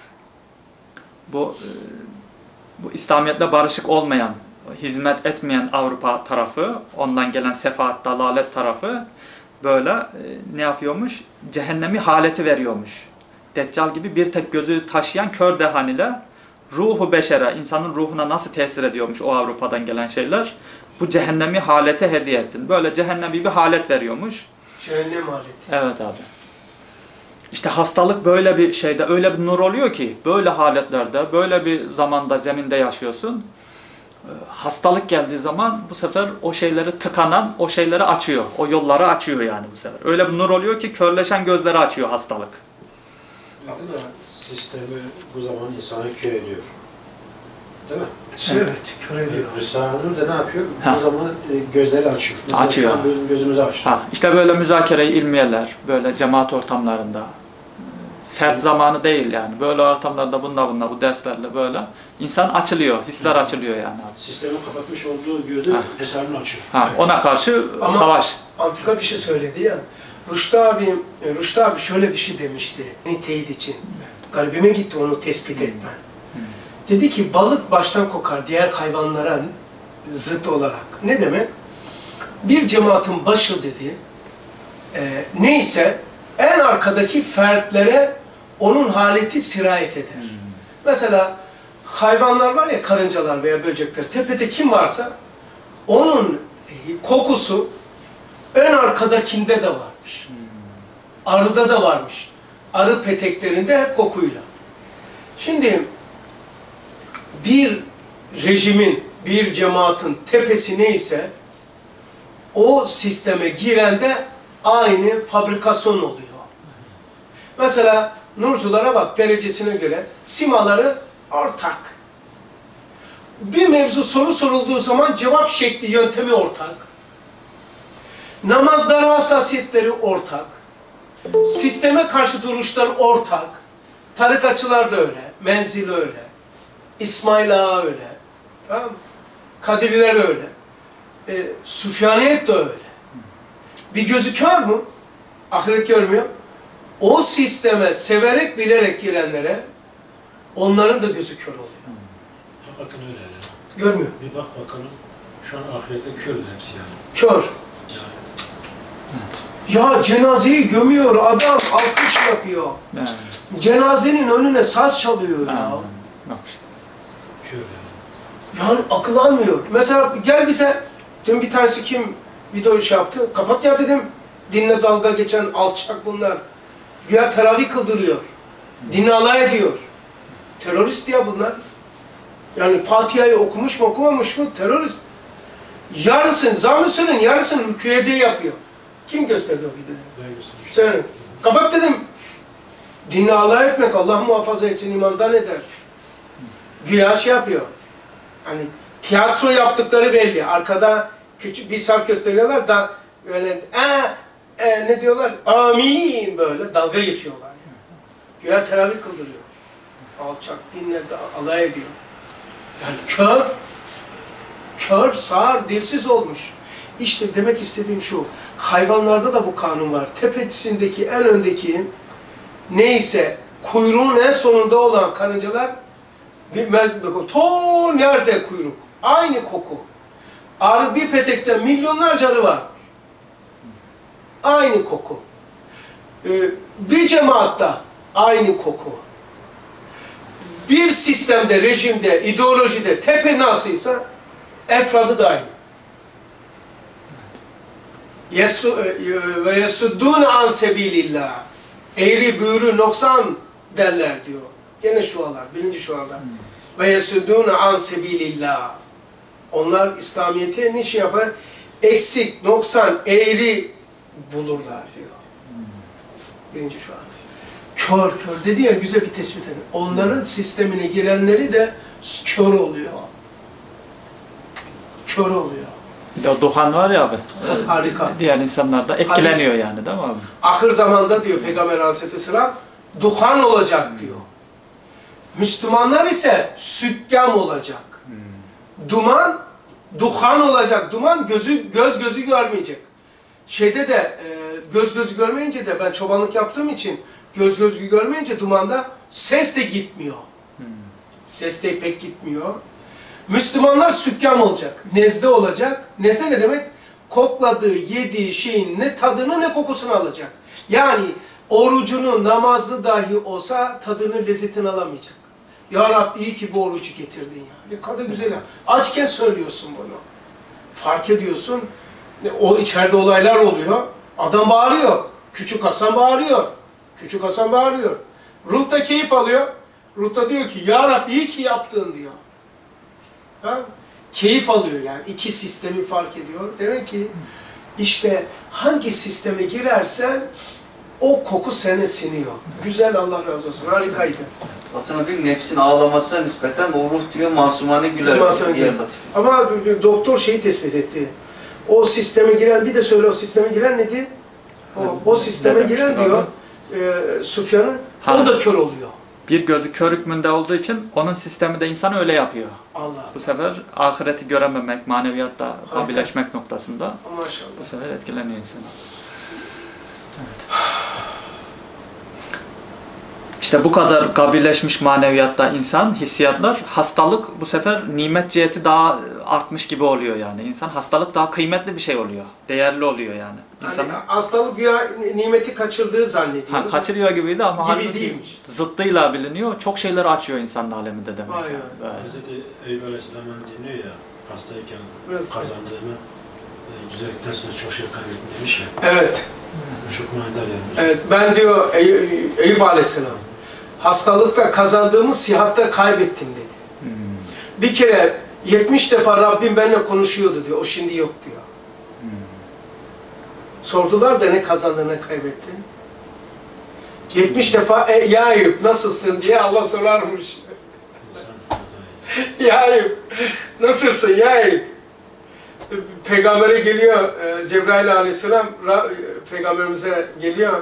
bu İslamiyetle barışık olmayan, hizmet etmeyen Avrupa tarafı, ondan gelen sefaat, dalalet tarafı böyle ne yapıyormuş? Cehennemi haleti veriyormuş. Deccal gibi bir tek gözü taşıyan kör dehan ile ruhu beşere, insanın ruhuna nasıl tesir ediyormuş o Avrupa'dan gelen şeyler? Bu cehennemi halete hediye ettin. Böyle cehennemi bir halet veriyormuş. Cehennem aleti. Evet abi. İşte hastalık böyle bir şeyde, öyle bir nur oluyor ki, böyle haletlerde, böyle bir zamanda, zeminde yaşıyorsun. Hastalık geldiği zaman bu sefer o şeyleri tıkanan, o şeyleri açıyor. O yolları açıyor yani bu sefer. Öyle bir nur oluyor ki körleşen gözleri açıyor hastalık. Aslında sistemi bu zaman insanı kör ediyor. Değil mi? Evet, kör ediyor. Risale-i Nur da ne yapıyor? Ha. Bu zaman gözleri açıyor. Mesela Açıyor. şu an bizim gözümüzü açtı. İşte böyle müzakere-i ilmiyeler, böyle cemaat ortamlarında, fert zamanı değil yani. Böyle ortamlarda bununla bu derslerle böyle insan açılıyor, hisler açılıyor yani abi. Sistemin kapatmış olduğu gözü hesabını açıyor. Ona karşı Ama savaş. antika bir şey söyledi ya. Rüştü abi şöyle bir şey demişti. Teyit için. Kalbime gitti onu tespit etmen. Dedi ki balık baştan kokar diğer hayvanlara zıt olarak. Ne demek? Bir cemaatin başı dedi, neyse en arkadaki fertlere onun haleti sirayet eder. Mesela hayvanlar var ya, karıncalar veya böcekler, tepede kim varsa onun kokusu en arkadakinde de varmış. Arıda da varmış. Arı peteklerinde hep kokuyla. Şimdi bir rejimin, bir cemaatin tepesi neyse o sisteme girende aynı fabrikasyon oluyor. Mesela nurculara bak, derecesine göre simaları ortak. Bir mevzu soru sorulduğu zaman cevap şekli, yöntemi ortak. Namazları, hassasiyetleri ortak. Sisteme karşı duruşlar ortak. Tarikatçılar da öyle, Menzil öyle, İsmail Ağa öyle, tamam mı? Kadiriler öyle, Süfyaniyet de öyle. Bir gözü kör mü? Ahiret görmüyor. O sisteme severek bilerek girenlere onların da gözü kör oluyor. Bakın öyle ya. Görmüyor. Bir bak bakalım. Şu an ahirete kör hepsi yani. Kör. Ya cenazeyi gömüyor adam, alkış yapıyor. Yani. Cenazenin önüne saz çalıyor ya. Kör yani. Yani akıl almıyor. Mesela gel bize, dün bir tanesi kim video şey yaptı, kapat ya dedim. Dinle dalga geçen alçak bunlar. Güya teravih kıldırıyor. Dinle alay ediyor. Terörist ya bunlar. Yani Fatiha'yı okumuş mu okumamış mı terörist. Yarısını, zamısının yarısını rükûyede yapıyor. Kim gösterdi o videoyu? Sen. Kapat dedim. Dinle alay etmek Allah muhafaza etsin, imandan eder. Güya şey yapıyor. Hani tiyatro yaptıkları belli. Arkada küçük bir sarf gösteriyorlar da böyle ne diyorlar? Amin böyle dalga geçiyorlar. Yani. Güya teravih kıldırıyor. Alçak dinle alay ediyor. Yani kör, sağır, dilsiz olmuş. İşte demek istediğim şu, hayvanlarda da bu kanun var. Tepesindeki, en öndeki neyse, kuyruğun en sonunda olan karıncalar, nerede kuyruk? Aynı koku. Arı bir petekte milyonlarca arı var. Aynı koku. Bir cemaatta aynı koku. Bir sistemde, rejimde, ideolojide tepe nasılsa efradı da aynı. Ve yesuddûne an sebilillah. Eğri, büğrü, noksan derler diyor. Gene şualar, birinci şualar. Ve yesuddûne an sebilillah. Onlar İslamiyet'e ne şey yapar? Eksik, noksan, eğri bulurlar diyor. Birinci şualar. Kör dedi ya, güzel bir tespit edin. Onların sistemine girenleri de kör oluyor. Kör oluyor. Ya duhan var ya abi. Harika. Diğer insanlar da etkileniyor yani değil mi abi? Ahir zamanda diyor Peygamber Aleyhisselam, duhan olacak diyor. Müslümanlar ise sükkam olacak. Duman, duhan olacak. Duman göz gözü görmeyecek. Şeyde de göz gözü görmeyince de, ben çobanlık yaptığım için göz gözü görmeyince dumanda ses de gitmiyor. Ses de pek gitmiyor. Müslümanlar sükkam olacak. Nezde olacak. Nezde ne demek? Kokladığı, yediği şeyin ne tadını ne kokusunu alacak. Yani orucunun, namazı dahi olsa tadını, lezzetini alamayacak. Ya Rabbi iyi ki bu orucu getirdin ya. Ne kadar güzel ya. Açken söylüyorsun bunu. Fark ediyorsun. O içeride olaylar oluyor. Adam bağırıyor. Küçük Hasan bağırıyor. Küçük Hasan bağırıyor. Ruh da keyif alıyor. Ruh da diyor ki ya Rabbi iyi ki yaptın diyor. Ha? Keyif alıyor yani. İki sistemi fark ediyor. Demek ki işte hangi sisteme girersen o koku seni siniyor. Güzel, Allah razı olsun. Harikaydı. Hasan abi nefsin ağlamasına nispeten o ruh diyor masumane güler. Ama doktor şeyi tespit etti. O sisteme giren, bir de söyle o sisteme giren neydi? O sisteme giren diyor Süfyan'ın O da kör oluyor. Bir gözü kör hükmünde olduğu için onun sistemi de insan öyle yapıyor. Allah. Bu sefer ahireti görememek, maneviyatta kabileşmek noktasında Maşallah. bu sefer etkileniyor insan. Evet. İşte bu kadar kabileşmiş maneviyatta insan, hissiyatlar, hastalık bu sefer nimet ciheti daha artmış gibi oluyor yani. İnsan hastalık daha kıymetli bir şey oluyor. Değerli oluyor yani. İnsanın, Yani hastalık güya nimeti kaçırdığı zannediyoruz. kaçırıyor gibiydi ama Gibi halbuki değilmiş. zıttıyla biliniyor. Çok şeyler açıyor insan aleminde demek. Vay Yani. vay. Böyle. Hazreti Eyüp Aleyhisselam'ın dinliyor ya, hastayken Biraz- kazandığımı düzeldikten sonra çok şey kaybettim demiş ya. Evet. Bu çok manidar yani. Evet. Ben diyor Eyüp Aleyhisselam hastalıkta kazandığımı sihatta kaybettim dedi. Bir kere 70 defa Rabbim benimle konuşuyordu diyor. O şimdi yok diyor. Sordular da ne kazandın ne kaybettin? 70 defa ya Eyüp nasılsın diye Allah sorarmış. İnsan Ya Eyüp nasılsın ya Eyüp? Peygamber'e geliyor Cebrail Aleyhisselam Peygamberimize geliyor.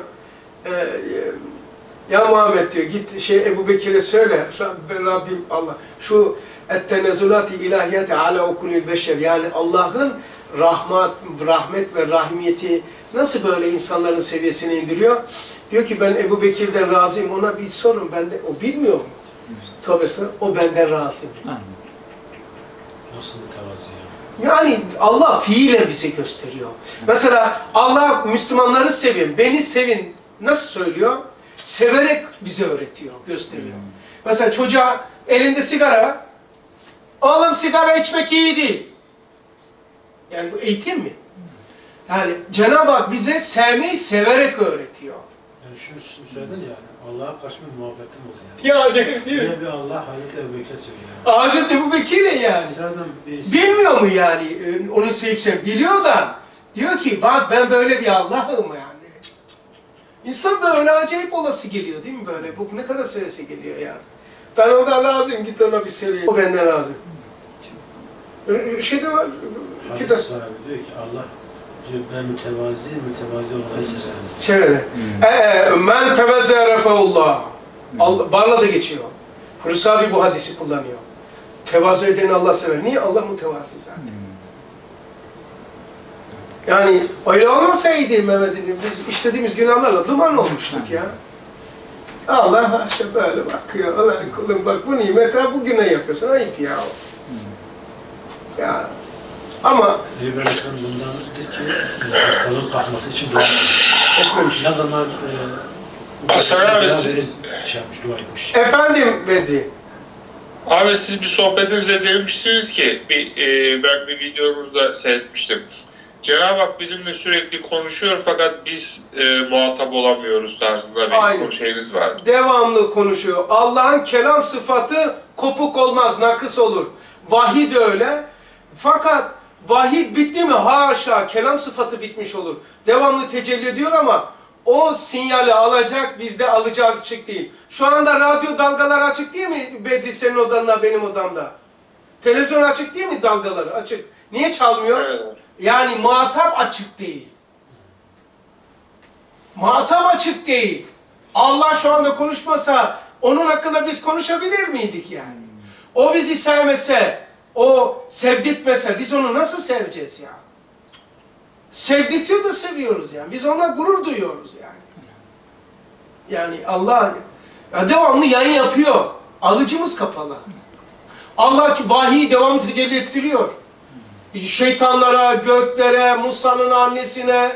Ya Muhammed diyor git Ebu Bekir'e söyle Rabbim Allah şu ettenezzulati ilahiyeti ala okulül beşer yani Allah'ın rahmet ve rahimiyeti nasıl böyle insanların seviyesine indiriyor? Diyor ki ben Ebu Bekir'den razıyım ona bir sorun o bilmiyor mu? Tabii o benden razı. nasıl mütevazi ya? Yani Allah fiilen bize gösteriyor. Mesela Allah Müslümanları sevin, beni sevin nasıl söylüyor? Severek bize öğretiyor, gösteriyor. Mesela çocuğa elinde sigara, oğlum sigara içmek iyi değil. Yani bu eğitim mi? Yani Cenab-ı Hak bize sevmeyi severek öğretiyor. Yani şunu söyledin ya, Allah'a karşı bir muhabbetim oldu yani. Ya acayip değil mi? Yine bir Allah Hazreti Ebu Bekir'e söylüyor. Hazreti Ebu Bekir de yani. Sıradan birisi. Bilmiyor mu yani onu sevip sevip? Biliyor da diyor ki bak ben böyle bir Allah'ım yani. İnsan böyle acayip olası geliyor değil mi böyle? Bu ne kadar sevesi geliyor ya. Ben ondan razıyım git ona bir söyleyeyim. O benden razı. Şey de var. Kitap. Hadis var abi diyor ki Allah diyor ben mütevazi olmayı severim. Severim. Men tevezze refeullah. Barla da geçiyor. Hulusi abi bu hadisi kullanıyor. Tevazu edeni Allah sever. Niye? Allah mütevazi zaten. Yani öyle olmasaydı Mehmet'in biz işlediğimiz günahlarla duman olmuştuk ya. Allah işte böyle bakıyor. Allah kulum bak bu nimete bu günah yapıyorsun. Ayıp ya. Ya. Ama Eyüp Aleyhisselam bundan dedi ki hastalığın kalkması için dua etmemiş. ne zaman Hasan abi, şey yapmış, dua etmiş. Efendim Bedri. Abi siz bir sohbetinize demişsiniz ki ben bir videonuzda seyretmiştim. Cenab-ı Hak bizimle sürekli konuşuyor fakat biz muhatap olamıyoruz tarzında bir şeyiniz var. Devamlı konuşuyor. Allah'ın kelam sıfatı kopuk olmaz, nakıs olur. Vahiy de öyle. Fakat vahiy bitti mi? Haşa, kelam sıfatı bitmiş olur. Devamlı tecelli ediyor ama o sinyali alacak, bizde alıcı açık değil. Şu anda radyo dalgalar açık değil mi Bedri senin odanda, benim odamda? Televizyon açık değil mi dalgaları? Açık. Niye çalmıyor? Evet. Yani muhatap açık değil. Muhatap açık değil. Allah şu anda konuşmasa onun hakkında biz konuşabilir miydik yani? O bizi sevmese, o sevdirtmese biz onu nasıl seveceğiz ya? Sevdirtiyor da seviyoruz yani. Biz onunla gurur duyuyoruz yani. Yani Allah devamlı yayın yapıyor. Alıcımız kapalı. Allah ki vahiy devam tecelli ettiriyor. Şeytanlara, göklere, Musa'nın annesine,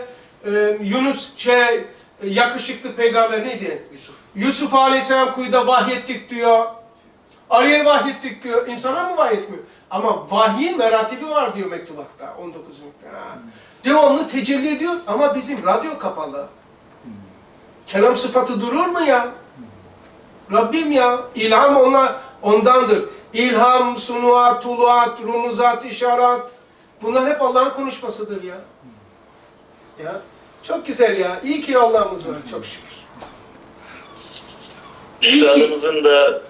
yakışıklı peygamber neydi? Yusuf Aleyhisselam kuyuda vahyettik diyor. Araya vahyettik diyor. İnsana mı vahyetmiyor? Ama vahyin meratibi var diyor mektubatta. 19 mektubatta. Devamlı tecelli ediyor ama bizim radyo kapalı. Kelam sıfatı durur mu ya? Rabbim ya, ilham ondandır. İlham, sunuat, tuluat, rumuzat, işaret. Bunlar hep Allah'ın konuşmasıdır ya. Ya çok güzel ya. İyi ki Allah'ımız var çok şükür. Üstadımızın da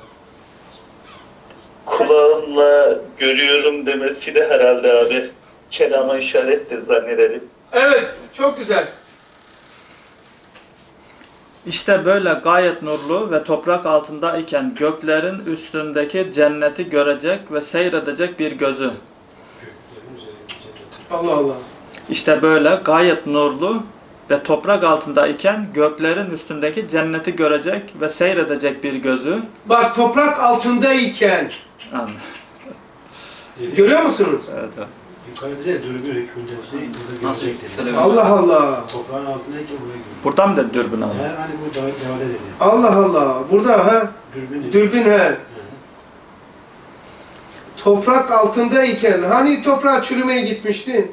kulağımla görüyorum demesi de herhalde abi kelama işarettir zannedelim. Evet, çok güzel. İşte böyle gayet nurlu ve toprak altında iken göklerin üstündeki cenneti görecek ve seyredecek bir gözü. Göklerin üzerindeki cennet. Allah Allah. İşte böyle gayet nurlu ve toprak altında iken göklerin üstündeki cenneti görecek ve seyredecek bir gözü. Bak toprak altındayken Anladım. görüyor musunuz? Evet, evet. Yukarıda da dürbün hükmünde burada Nasıl? görecek dedi. Televizyon. Allah Allah. Toprağın altındayken oraya görüyor. Buradan da dürbün alın. Hani bu devade dedi. Allah Allah. Burada ha? Dürbün dedi. Dürbün he. Hı. Toprak altındayken hani toprağa çürümeye gitmiştin?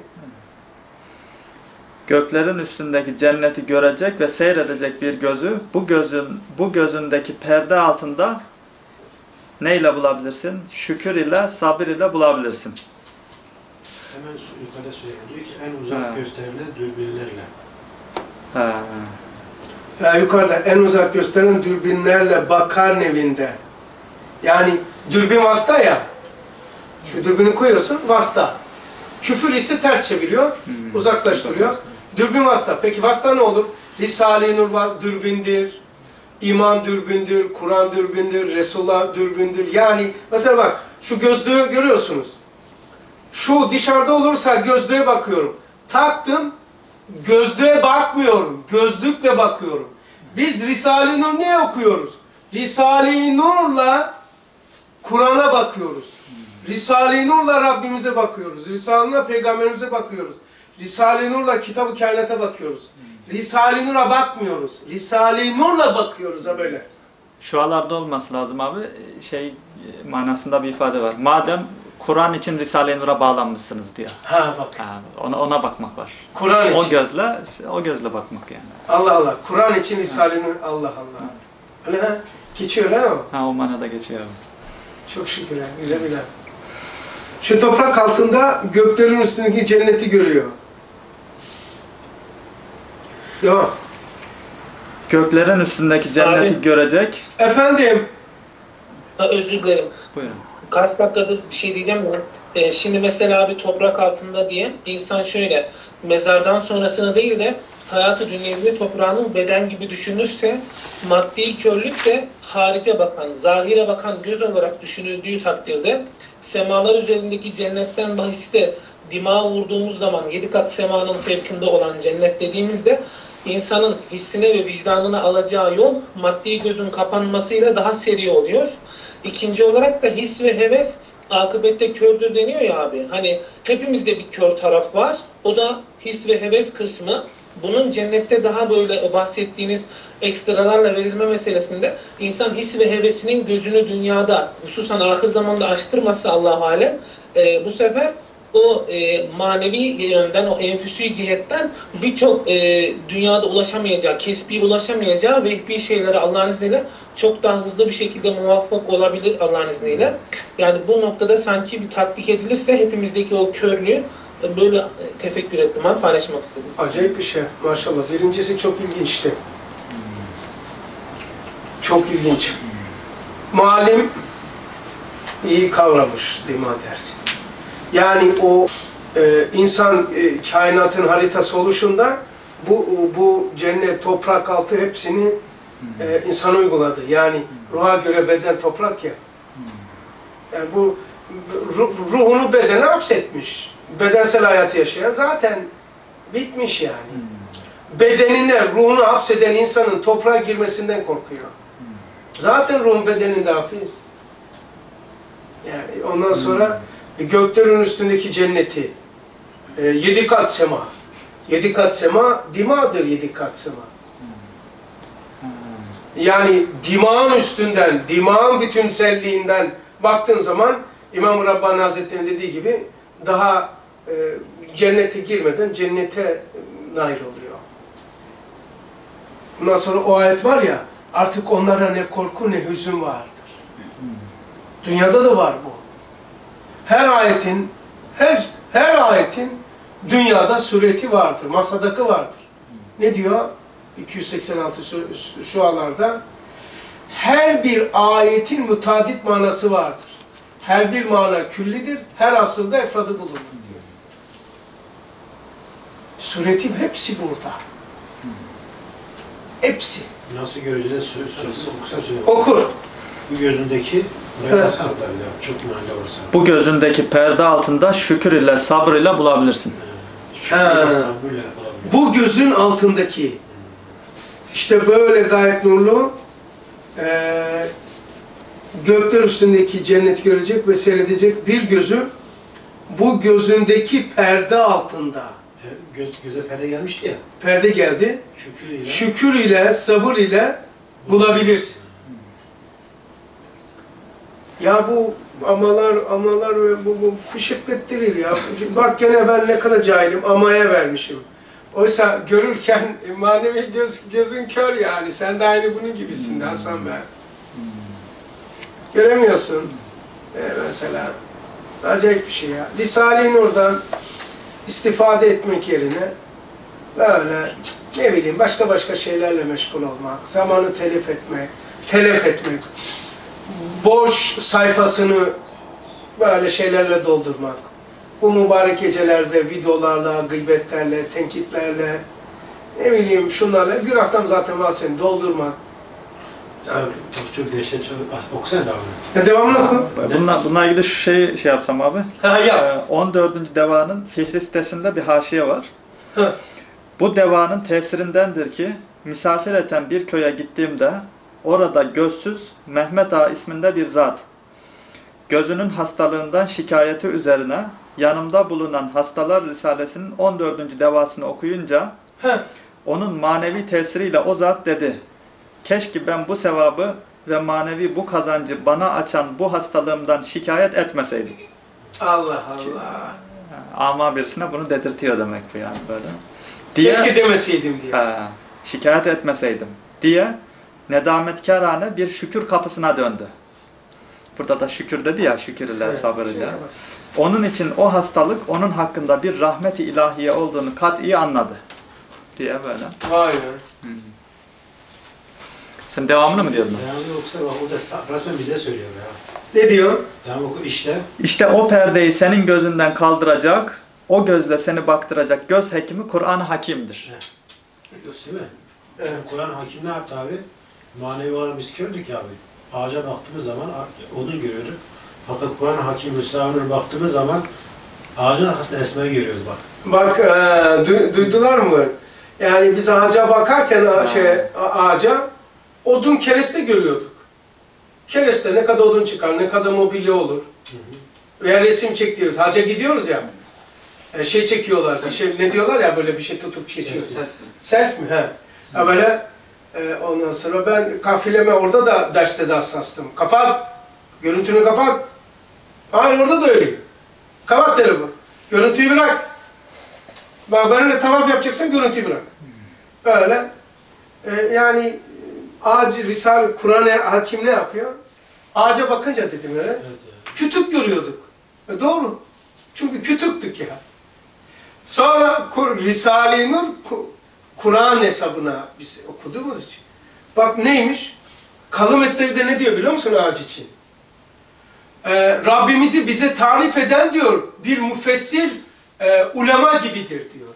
Göklerin üstündeki cenneti görecek ve seyredecek bir gözü, bu gözündeki perde altında neyle bulabilirsin? Şükür ile, sabır ile bulabilirsin. Hemen yukarıda söylüyor. Diyor ki en uzak Ha. gösterilen dürbünlerle. Ha. Ya yukarıda en uzak gösteren dürbünlerle bakar nevinde. Yani dürbün vasıta ya. Şu dürbünü koyuyorsun vasıta. Küfür ise ters çeviriyor, uzaklaştırıyor. Dürbün vasıta. Peki vasıta ne olur? Risale-i Nur dürbündür, İman dürbündür, Kur'an dürbündür, Resulullah dürbündür. Yani mesela bak şu gözlüğü görüyorsunuz. Şu dışarıda olursa gözlüğe bakıyorum. Taktım, gözlüğe bakmıyorum. Gözlükle bakıyorum. Biz Risale-i Nur niye okuyoruz? Risale-i Nur'la Kur'an'a bakıyoruz. Risale-i Nur'la Rabbimize bakıyoruz. Risale-i Nur'la Peygamberimize bakıyoruz. Risale-i Nur'la Kitab-ı Kainat'a bakıyoruz. Risale-i Nur'a bakmıyoruz. Risale-i Nur'la bakıyoruz ha böyle. Şualarda olması lazım abi. Manasında bir ifade var. Madem Kur'an için Risale-i Nur'a bağlanmışsınız diye. Ha bak. Ha, ona bakmak var. Kur'an için. O gözle bakmak yani. Allah Allah. Kur'an için Risale-i Nur. Allah Allah. Öyle ha? Geçiyor ha o. Ha, o manada geçiyor abi. Çok şükür ha. Güzel bir laf. Şu toprak altında göklerin üstündeki cenneti görüyor. Devam. Göklerin üstündeki cenneti Abi. görecek. Efendim. Özür dilerim. Buyurun. Kaç dakikadır bir şey diyeceğim ya. Şimdi mesela abi toprak altında diye insan şöyle mezardan sonrasını değil de hayatı dünyevi toprağının beden gibi düşünürse maddi körlük de harice bakan, zahire bakan göz olarak düşünüldüğü takdirde semalar üzerindeki cennetten bahis de dimağa vurduğumuz zaman 7 kat semanın fevkinde olan cennet dediğimizde insanın hissine ve vicdanına alacağı yol maddi gözün kapanmasıyla daha seri oluyor. İkinci olarak da his ve heves akıbette kördür deniyor ya abi. Hani hepimizde bir kör taraf var. O da his ve heves kısmı. Bunun cennette daha böyle bahsettiğiniz ekstralarla verilme meselesinde insan his ve hevesinin gözünü dünyada hususan ahir zamanda açtırmazsa Allah-u Alem bu sefer o manevi yönden, o enfüsî cihetten birçok dünyada ulaşamayacağı, kesbi ulaşamayacağı vehbi şeylere Allah'ın izniyle çok daha hızlı bir şekilde muvaffak olabilir Allah'ın izniyle. Yani bu noktada sanki bir tatbik edilirse hepimizdeki o körlüğü böyle tefekkür ettim, ben paylaşmak istedim. Acayip bir şey. Maşallah. Birincisi çok ilginçti. Çok ilginç. Muallim iyi kavramış dima dersi. Yani o insan kainatın haritası oluşunda bu cennet, toprak altı hepsini insan uyguladı. Yani ruha göre beden toprak ya. Yani bu ruhunu bedene hapsetmiş. Bedensel hayatı yaşayan zaten bitmiş yani. Bedeninde ruhunu hapseden insanın toprağa girmesinden korkuyor. Zaten ruhun bedeninde hapis. Yani ondan sonra göklerin üstündeki cenneti, 7 kat sema. 7 kat sema, dimadır 7 kat sema. Yani dimağın üstünden, dimağın bütünselliğinden baktığın zaman İmam-ı Rabbani Hazretleri'nin dediği gibi daha cennete girmeden cennete nail oluyor. Ondan sonra o ayet var ya, artık onlara ne korku ne hüzün vardır. Dünyada da var bu. Her ayetin dünyada sureti vardır, masadakı vardır. Ne diyor? 286 şualarda her bir ayetin müteaddit manası vardır. Her bir mana küllidir, her asılda efradı bulunur diyor. Suretin hepsi burada. Hepsi. Nasıl göreceğini okusana söyle. Okur. Bu gözündeki buraya basar da bir daha. Çok manidar orası. Bu gözündeki perde altında şükür ile sabır ile bulabilirsin. Şükürle sabrıyla bulabilir. Bu gözün altındaki, işte böyle gayet nurlu, gökler üstündeki cenneti görecek ve seyredecek bir gözü, bu gözündeki perde altında. Göze perde gelmişti ya. Perde geldi. Şükürle. Şükür ile, sabır ile bulabilirsin. Ya bu amalar ve bu fışıklettirir ya. Bak gene ben ne kadar cahilim, amaya vermişim. Oysa görürken manevi gözün kör yani. Sen de aynı bunun gibisin Hasan Bey. Göremiyorsun. Mesela. Acayip bir şey ya. Risale-i Nur'dan istifade etmek yerine böyle ne bileyim başka şeylerle meşgul olmak, zamanı telef etmek, boş sayfasını böyle şeylerle doldurmak, bu mübarek gecelerde videolarla, gıybetlerle, tenkitlerle, ne bileyim şunlarla, günahtan zaten bahsedin, doldurmak. Sen çok dehşet okusana devamını. Devamını oku. Bununla ilgili şu şey yapsam abi. Ha yap. 14. devanın fihristesinde bir haşiye var. Ha. Bu devanın tesirindendir ki misafir eten bir köye gittiğimde orada gözsüz Mehmet Ağa isminde bir zat gözünün hastalığından şikayeti üzerine yanımda bulunan Hastalar Risalesi'nin 14. devasını okuyunca Ha. onun manevi tesiriyle o zat dedi: keşke ben bu sevabı ve manevi bu kazancı bana açan bu hastalığımdan şikayet etmeseydim. Allah Allah. Ama birisine bunu dedirtiyor demek bu yani böyle. Diye, Keşke demeseydim diye. şikayet etmeseydim diye nedametkârane bir şükür kapısına döndü. Burada da şükür dedi ya, şükür ile, Evet, sabır ile. Onun için o hastalık onun hakkında bir rahmet-i ilahiye olduğunu kat'i anladı diye böyle. Vay be. Sen devamını mı diyordun? Devamını okusana bak orada resmen bize söylüyor ya. Ne diyor? Devam oku işte. İşte o perdeyi senin gözünden kaldıracak, o gözle seni baktıracak göz hekimi Kur'an-ı Hakim'dir. Değil mi? Evet. Kur'an hakim ne yaptı abi? Manevi olarak biz kördük ya abi. Ağaca baktığımız zaman onu görüyorduk. Fakat Kur'an hakim Risale-i baktığımız zaman ağacın arkasında esmayı görüyoruz bak. Bak duydular mı? Yani biz ağaca bakarken ağaca odun kereste görüyorduk. Kereste ne kadar odun çıkar, ne kadar mobilya olur. Veya resim çektiriyoruz. Hacca gidiyoruz ya. Şey çekiyorlar, bir şey ne diyorlar ya böyle bir şey tutup çekiyor. Self mi? He. Ha böyle ondan sonra ben kafileme orada da derste de hassastım. Kapat. Görüntünü kapat. Hayır orada da öyle. Kapat telefonu. Görüntüyü bırak. Bak benimle tavaf yapacaksan görüntüyü bırak. Öyle. Yani ağacı, Risale, Kur'an-ı Hakim ne yapıyor? Ağaca bakınca dedim öyle. Evet, Kütük görüyorduk. Doğru. Çünkü kütüktük ya. Sonra Risale-i Nur Kur'an hesabına biz okuduğumuz için. Bak neymiş? Kalın Mesnevi'de ne diyor biliyor musun ağaç için? Rabbimizi bize tarif eden diyor bir müfessir ulema gibidir diyor.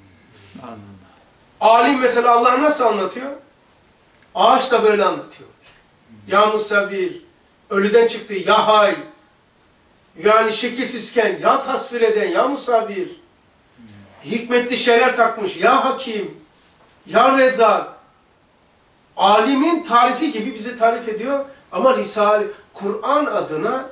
Alim mesela Allah'ı nasıl anlatıyor? Ağaç da böyle anlatıyor. Ya Musabir, ölüden çıktı, ya hay. Yani şekilsizken ya tasvir eden, ya Musabir. Hikmetli şeyler takmış, ya Hakim, ya Rezak. Alimin tarifi gibi bizi tarif ediyor. Ama Risale, Kur'an adına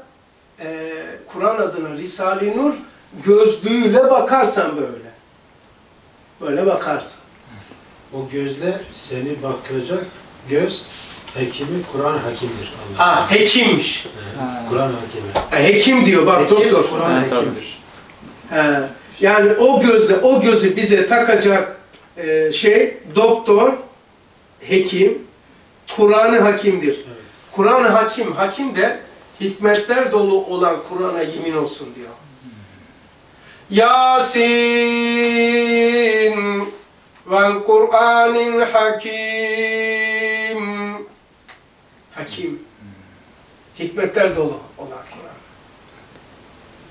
Risale-i Nur gözlüğüyle bakarsan böyle. Böyle bakarsan. O gözle seni baktıracak göz hekimi Kur'an hakimdir. Ha, hekimmiş. Kur'an hakimi. Hekim diyor bak Hekim, doktor. Kur'an Evet, hakimdir. Yani o gözle, o gözü bize takacak doktor, hekim, Kur'an-ı Hakim'dir. Evet. Kur'an-ı Hakim de hikmetler dolu olan Kur'an'a yemin olsun diyor. Yasin vel Kur'anil Hakim. Hakim. Hikmetler dolu olan Kur'an.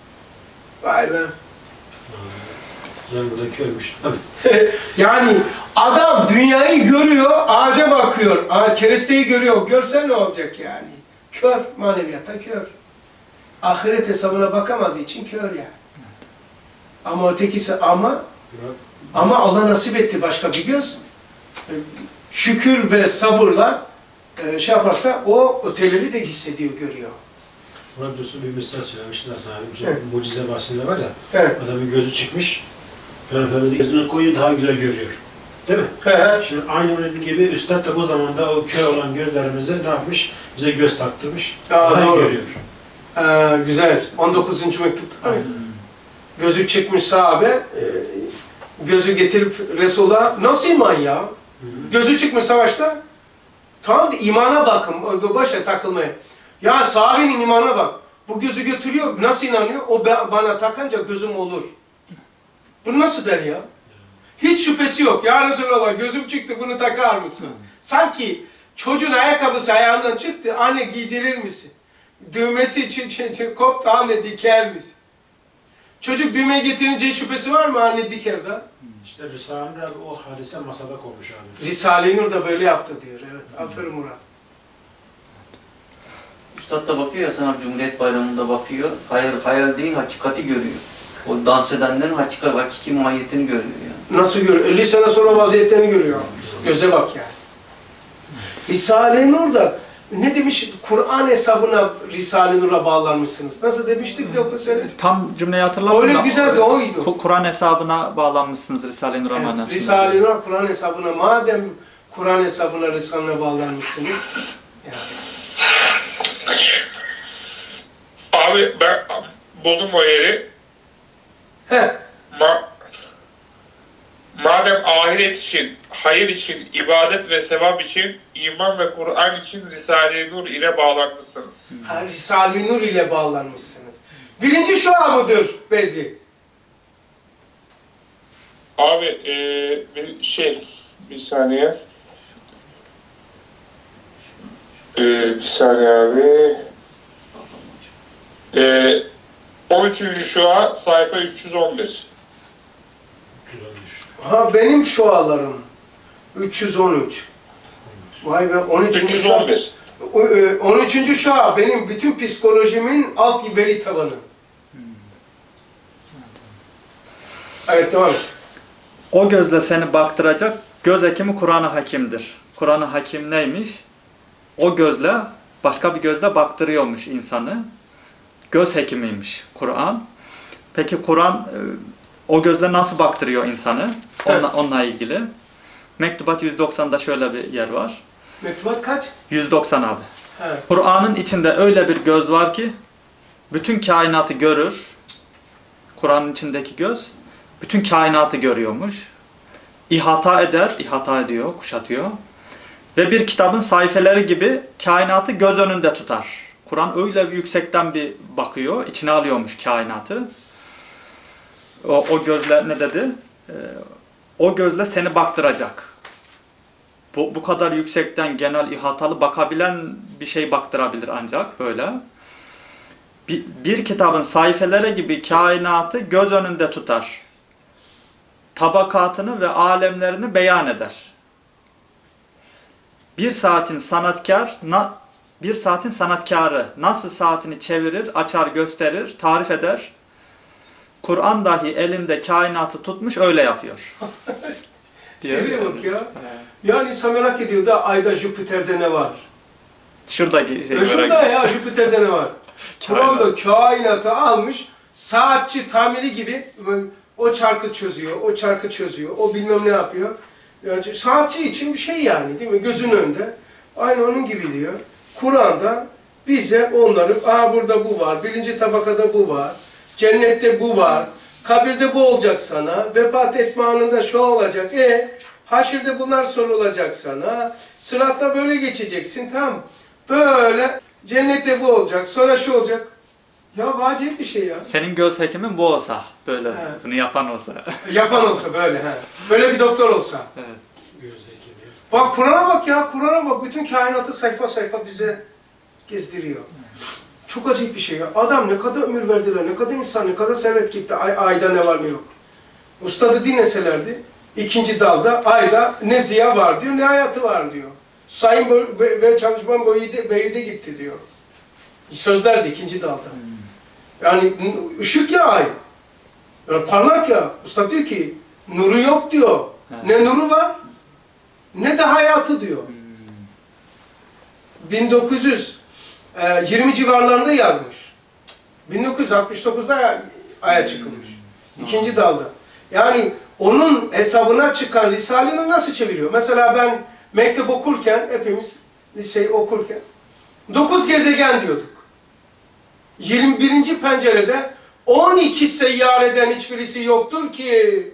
Vay be. Ben burada körmüş. Yani Adam dünyayı görüyor, ağaca bakıyor. Keresteyi görüyor. Görse ne olacak yani? Kör, maneviyata kör. Ahiret hesabına bakamadığı için kör yani. Ama ötekisi ama Allah nasip etti başka bir göz. Şükür ve sabırla şey yaparsa o öteleri de hissediyor, görüyor. Murat Dursun bir misal söylemişti de sana. Bir mucize bahsinde var ya, Evet. adamın gözü çıkmış, Peygamberimiz gözünü koyuyor, daha güzel görüyor. Değil mi? Şimdi aynı onun gibi Üstad da bu zamanda o kör olan gözlerimize ne yapmış? Bize göz taktırmış, daha iyi görüyor. Güzel. 19. mektupta. Gözü çıkmış sahabe, gözü getirip Resul'a, nasıl iman ya? Gözü çıkmış savaşta. Tamam da imana bakın, başa takılmaya. Ya sahabenin imanına bak. Bu gözü götürüyor, nasıl inanıyor? O bana takınca gözüm olur. Bunu nasıl der ya? Hiç şüphesi yok. Ya Resulallah gözüm çıktı, bunu takar mısın? Sanki çocuğun ayakkabısı ayağından çıktı, anne giydirir misin? Düğmesi için koptu, anne diker misin? Çocuk düğmeyi getirince hiç şüphesi var mı? Anne diker de. İşte Risale-i Nur abi o hadise masada konmuş abi. Risale-i Nur da böyle yaptı diyor. Evet, aferin Murat. Üstad da bakıyor ya sana Cumhuriyet Bayramı'nda bakıyor. Hayal değil, hakikati görüyor. O dans edenlerin hakiki mahiyetini görüyor yani. Nasıl görüyor? 50 sene sonra vaziyetlerini görüyor. Göze bak yani. Risale-i Nur'da ne demiş? Kur'an hesabına Risale-i Nur'a bağlanmışsınız. Nasıl demiştik de o sene? Tam cümleyi hatırlamıyorum. Öyle da, güzel de oydu. Kur'an hesabına bağlanmışsınız Risale-i Nur manasında. Evet, Risale-i Nur Kur'an hesabına, madem Kur'an hesabına, Risale'ne bağlanmışsınız. Yani. Abi ben buldum o yeri. He. Madem ahiret için, hayır için, ibadet ve sevap için, iman ve Kur'an için Risale-i Nur ile bağlanmışsınız. Risale-i Nur ile bağlanmışsınız. Birinci şua mıdır Bedri? Abi bir saniye. Bir saniye abi. 13. şua sayfa 311. Ha benim şualarım. 313. Vay be 13. şua. 311. 13. şua benim bütün psikolojimin alt veri tabanı. Evet devam et. O gözle seni baktıracak göz hekimi Kur'an-ı Hakim'dir. Kur'an-ı Hakim neymiş? O gözle, başka bir gözle baktırıyormuş insanı. Göz hekimiymiş Kur'an. Peki Kur'an o gözle nasıl baktırıyor insanı? Onunla ilgili. Mektubat 190'da şöyle bir yer var. Mektubat kaç? 190 abi. Evet. Kur'an'ın içinde öyle bir göz var ki bütün kainatı görür. Kur'an'ın içindeki göz bütün kainatı görüyormuş. İhata ediyor, kuşatıyor. Ve bir kitabın sayfeleri gibi kainatı göz önünde tutar. Kur'an öyle bir yüksekten bir bakıyor, içine alıyormuş kainatı. O gözle ne dedi? O gözle seni baktıracak. Bu kadar yüksekten genel ihatalı bakabilen bir şey baktırabilir ancak böyle. Bir kitabın sayfeleri gibi kainatı göz önünde tutar. Tabakatını ve alemlerini beyan eder. Bir saatin sanatkarı nasıl saatini çevirir, açar, gösterir, tarif eder. Kur'an dahi elinde kainatı tutmuş öyle yapıyor. Şuraya bak ya. Yani insan merak ediyor da Ay'da, Jüpiter'de ne var? Şuradaki şey Şurada ya Jüpiter'de ne var? Kur'an'da kainatı almış, saatçi tamiri gibi o çarkı çözüyor, o çarkı çözüyor, o bilmem ne yapıyor. Yani saatçi için bir şey yani değil mi? Gözün önünde. Aynı onun gibi diyor. Kur'an'da bize onları, burada bu var, birinci tabakada bu var, cennette bu var, kabirde bu olacak sana, vefat etme anında şu olacak, haşirde bunlar sorulacak sana, sıratta böyle geçeceksin, tamam. Böyle, cennette bu olacak, sonra şu olacak. Ya vacip bir şey ya. Senin göz hekimin bu olsa, böyle bunu yapan olsa. Yapan olsa böyle, böyle bir doktor olsa. Evet. Bak Kur'an'a bak ya, Kur'an'a bak. Bütün kainatı sayfa sayfa bize gezdiriyor. Çok acayip bir şey ya. Adam ne kadar ömür verdiler, ne kadar insan, ne kadar servet gitti. Ayda ne var ne yok. Ustadı dinleselerdi, İkinci dalda ayda ne ziya var diyor, ne hayatı var diyor. Sayın ve çalışmam beyde gitti diyor. Sözlerdi ikinci dalda. Yani ışık ya ay. Yani parlak ya. Usta diyor ki nuru yok diyor. Ne nuru var ne de hayatı diyor. 1920 civarlarında yazmış. 1969'da aya çıkılmış. İkinci dalda. Yani onun hesabına çıkan Risale'ni nasıl çeviriyor? Mesela ben mektep okurken, hepimiz liseyi okurken 9 gezegen diyorduk. 21. pencerede 12 seyyareden hiçbirisi yoktur ki.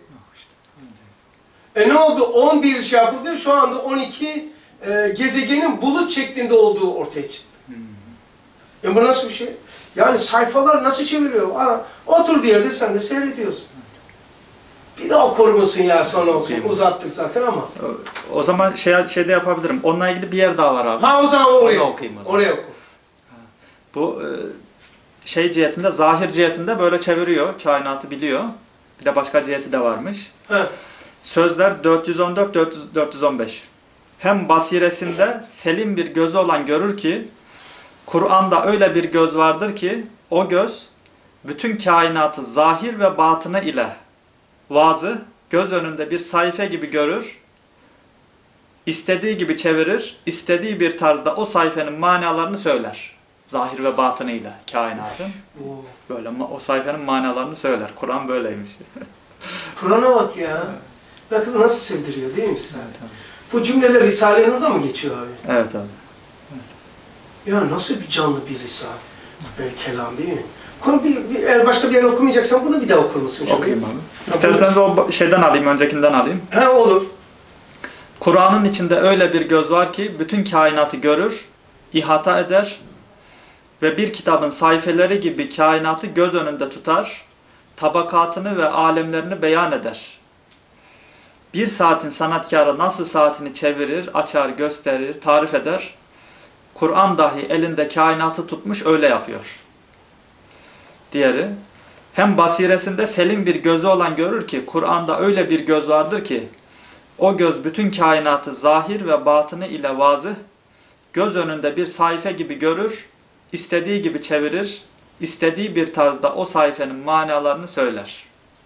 Ne oldu? 11 şey yapıldı. Şu anda 12 gezegenin bulut şeklinde olduğu ortaya çıktı. Bu nasıl bir şey? Yani sayfalar nasıl çeviriyor? Otur yerde sen de seyrediyorsun. Bir daha okur musun ya son olsun? Uzattık zaten ama. O zaman şeyde yapabilirim. Onunla ilgili bir yer daha var abi. Ha o zaman oraya Onu okuyayım o zaman. Oraya oku. Bu cihetinde, zahir cihetinde böyle çeviriyor. Kainatı biliyor. Bir de başka ciheti de varmış. Ha. Sözler 414-415. Hem basiresinde selim bir gözü olan görür ki, Kur'an'da öyle bir göz vardır ki, o göz bütün kainatı zahir ve batını ile vazı göz önünde bir sayfa gibi görür, istediği gibi çevirir, istediği bir tarzda o sayfanın manalarını söyler. Zahir ve batınıyla kainatın. Böyle o sayfanın manalarını söyler. Kur'an böyleymiş. Kur'an'a bak ya. Bak nasıl sevdiriyor değil mi Risale? Evet, Bu cümleler Risale'nin orada mı geçiyor abi? evet abi. Ya nasıl bir canlı bir Risale? Böyle kelam değil mi? Eğer başka bir yer okumayacaksan bunu bir daha okur musun? Okuyayım abi. İsterseniz o şeyden alayım, öncekinden alayım. He olur. Kur'an'ın içinde öyle bir göz var ki bütün kainatı görür, ihata eder ve bir kitabın sayfeleri gibi kainatı göz önünde tutar, tabakatını ve alemlerini beyan eder. Bir saatin sanatkarı nasıl saatini çevirir, açar, gösterir, tarif eder, Kur'an dahi elinde kainatı tutmuş öyle yapıyor. Diğeri, hem basiresinde selim bir gözü olan görür ki, Kur'an'da öyle bir göz vardır ki, o göz bütün kainatı zahir ve batını ile vazı, göz önünde bir sayfa gibi görür, istediği gibi çevirir, istediği bir tarzda o sayfanın manalarını söyler.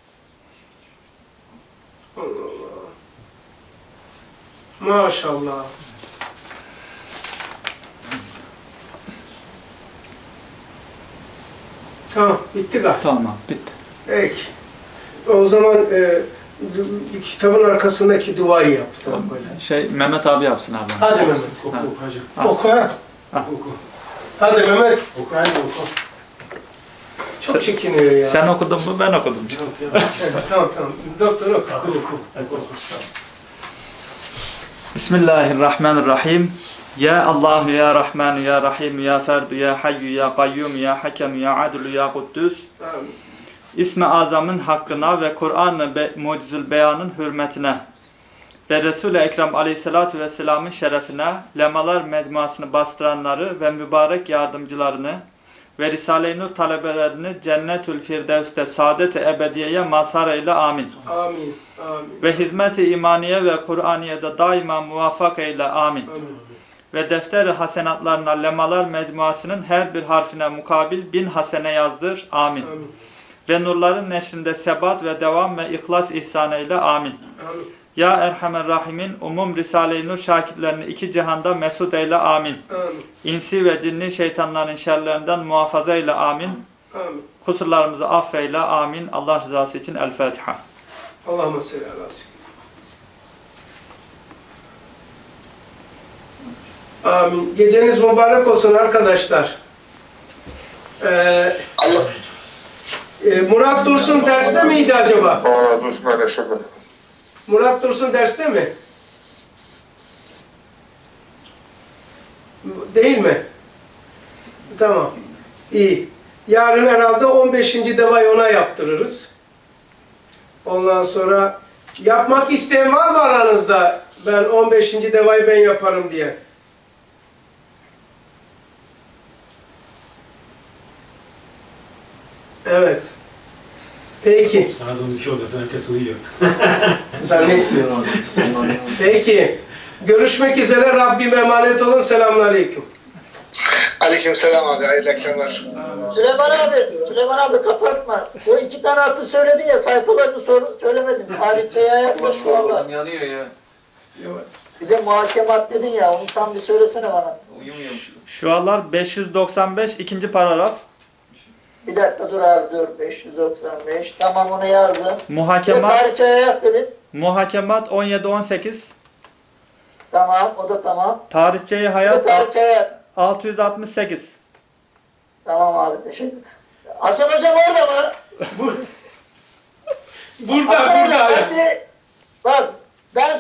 Allah Allah. Maşallah. Tamam, bitti galiba. Tamam, bitti. Peki. O zaman kitabın arkasındaki duayı yap. Tamam, böyle. Mehmet abi yapsın abi. Hadi Mehmet. Oku hacım. Oku ha. Oku. Hadi Mehmet. Oku hadi oku. Çok çekiniyor ya. Sen okudun mu? Ben okudum işte. Tamam. Doktor oku. Oku. Bismillahirrahmanirrahim. Ya Allah, ya Rahman, ya Rahim, ya Ferdu, ya Hayyu, ya Kayyum, ya Hakem, ya Adlu, ya Kuddüs. Amin. İsmi Azam'ın hakkına ve Kur'an-ı Mucizül Beyan'ın hürmetine ve Resul-i Ekrem Aleyhisselatü Vesselam'ın şerefine lemalar mecmuasını bastıranları ve mübarek yardımcılarını ve Risale-i Nur talebelerini Cennetül Firdevs'te saadet-i ebediyeye mazhar eyle. Amin. Amin. Ve hizmet-i imaniye ve Kur'aniye'de daima muvaffak eyle. Amin. Amin. Ve defter-i hasenatlarına lemalar mecmuasının her bir harfine mukabil 1000 hasene yazdır. Amin. Amin. Ve nurların neşrinde sebat ve devam ve ihlas ihsan eyle. Amin. Amin. Ya Erhamer Rahimin umum Risale-i Nur şakirtlerini iki cihanda mesut eyle. Amin. Amin. İnsi ve cinni şeytanların şerlerinden muhafaza eyle. Amin. Amin. Kusurlarımızı affeyle. Amin. Allah rızası için El Fatiha. Allahümme salli ala seyyidina. Amin. Geceniz mübarek olsun arkadaşlar. Murat Dursun derste miydi acaba? Allah razı olsun arkadaşlar. Murat Dursun derste mi? Değil mi? Tamam. İyi. Yarın herhalde 15. devayı ona yaptırırız. Ondan sonra yapmak isteyen var mı aranızda? Ben 15. devayı ben yaparım diye. Evet. Peki. Saat 12 oldu. Herkes uyuyor. Zannetmiyorum. Peki. Görüşmek üzere. Rabbime emanet olun. Selamünaleyküm. Aleykümselam abi, hayırlı akşamlar. Süleyman abi kapatma. O 2 tane atı söyledin ya, sayfalarını söylemedin. Tarihçeye yaklaşık valla. Adam yanıyor ya. Bir de muhakemat dedin ya, onu tam bir söylesene bana. Uyumuyor. Şualar 595 ikinci paragraf. Bir dakika dur abi, dur. 595. Tamam, onu yazdım. Muhakemat Tarihçeye yak dedin. Muhakemat 17-18. Tamam, o da tamam. Tarihçeyi Bir de hayat tarihçeye yak. 668. Tamam abi, teşekkür. Hasan hocam orada mı? Burada. Bak, ben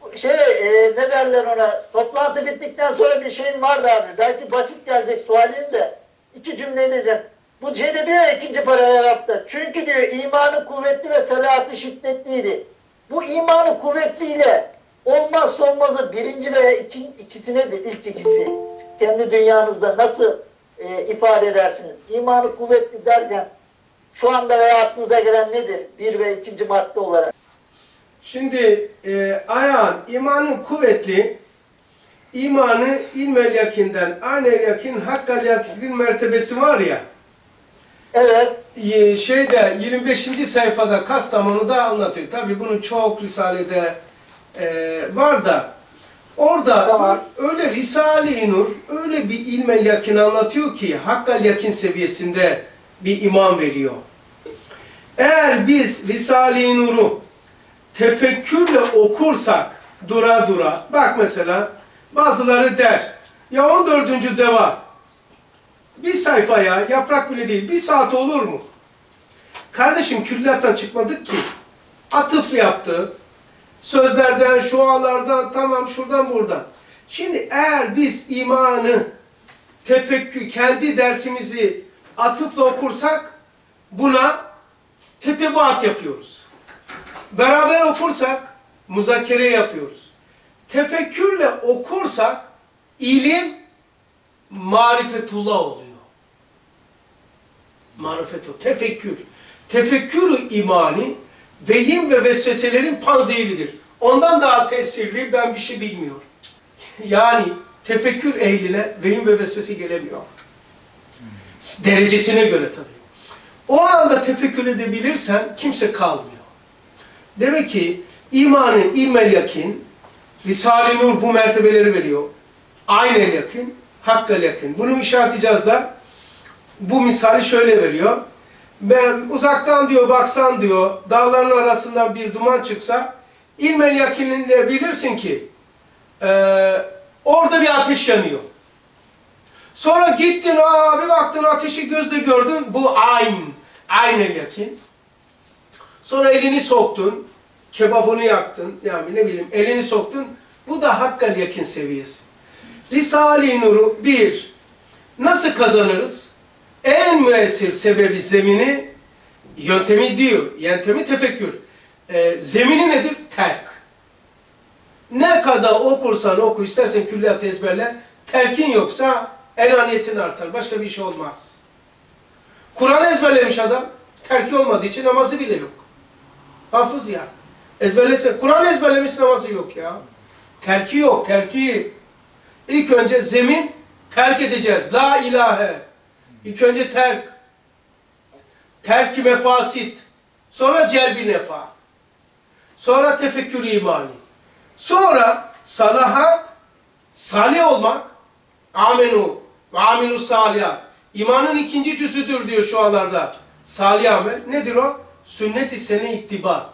ne derler ona, toplantı bittikten sonra bir şeyim vardı abi. Belki basit gelecek sualim de. 2 cümle edeceğim. Bu şeyde diyor ya 2. paragrafta. Çünkü diyor imanı kuvvetli ve selahatı şiddetliydi. Bu imanı kuvvetliyle olmazsa olmazı birinci veya ikisi nedir? İlk ikisi. Kendi dünyanızda nasıl ifade edersiniz? İmanı kuvvetli derken şu anda veya aklınıza gelen nedir? 1 ve 2. madde olarak. Şimdi ayağın imanın kuvvetli, imanı ilmel yakinden, anel yakin, hakkal yakin mertebesi var ya. Evet. 25. sayfada Kastamonu'da anlatıyor. Tabii bunun çok Risale'de var da orada tamam. Öyle Risale-i Nur öyle bir ilmel yakin anlatıyor ki hakkal yakin seviyesinde bir iman veriyor. Eğer biz Risale-i Nur'u tefekkürle okursak dura dura, bak mesela bazıları der ya 14. deva bir sayfaya, yaprak bile değil, 1 saat olur mu? Kardeşim külliyattan çıkmadık ki. Atıf yaptı. Sözlerden, şualardan, tamam şuradan buradan. Şimdi eğer biz imanı, tefekkür, kendi dersimizi atıfla okursak buna tetebuat yapıyoruz. Beraber okursak muzakere yapıyoruz. Tefekkürle okursak ilim marifetullah oluyor. Marifetullah, tefekkür. Tefekkür-ü imani vehim ve vesveselerin panzehiridir. Ondan daha tesirli ben bir şey bilmiyorum. Yani tefekkür ehline vehim ve vesvese gelemiyor. Derecesine göre tabii. O anda tefekkür edebilirsen kimse kalmıyor. Demek ki imanın ilmel yakin, Risale-i Nur bu mertebeleri veriyor. Aynel yakin, hakkal yakin. Bunu işaret edeceğiz da bu misali şöyle veriyor. Ben uzaktan diyor baksan diyor dağların arasından bir duman çıksa ilmel yakinle bilirsin ki orada bir ateş yanıyor. Sonra gittin bir baktın ateşi gözle gördün bu aynel yakin. Sonra elini soktun kebabını yaktın yani ne bileyim elini soktun bu da hakkal yakin seviyesi. Risale-i Nur'u nasıl kazanırız? En müessir sebebi zemini, yöntemi diyor, yöntemi tefekkür. Zemini nedir? Terk. Ne kadar okursan oku, istersen külliyat ezberle, terkin yoksa enaniyetin artar. Başka bir şey olmaz. Kur'an ezberlemiş adam, terki olmadığı için namazı bile yok. Hafız ya. Ezberlese, Kur'an ezberlemiş namazı yok ya. Terki yok, terki. İlk önce zemin terk edeceğiz. La ilahe. İlk önce terk. Terk-i mefasit. Sonra celbi nefa. Sonra tefekkür imani. Sonra salahat, salih olmak. Amenu ve aminu salihat. İmanın 2. cüzüdür diyor şu anlarda. Salih amel. Nedir o? Sünnet-i sene ittiba.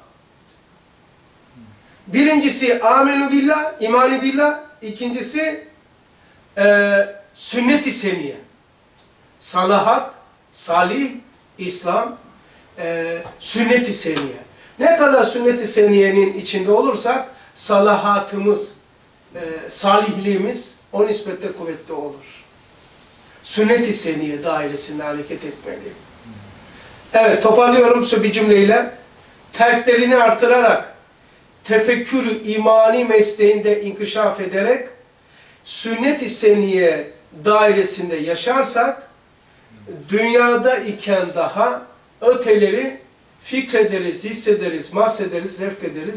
Birincisi amenu billah, imani billah. İkincisi sünnet-i seniye. Salahat, salih, İslam, sünnet-i seniye. Ne kadar sünnet-i seniyenin içinde olursak salahatımız, salihliğimiz o nispette kuvvetli olur. Sünnet-i seniye dairesinde hareket etmeli. Evet, toparlıyorum bir cümleyle. Terklerini artırarak, tefekkür-ü imani mesleğinde inkişaf ederek, sünnet-i seniye dairesinde yaşarsak, dünyada iken daha öteleri fikrederiz, hissederiz, mahsederiz, zevk ederiz,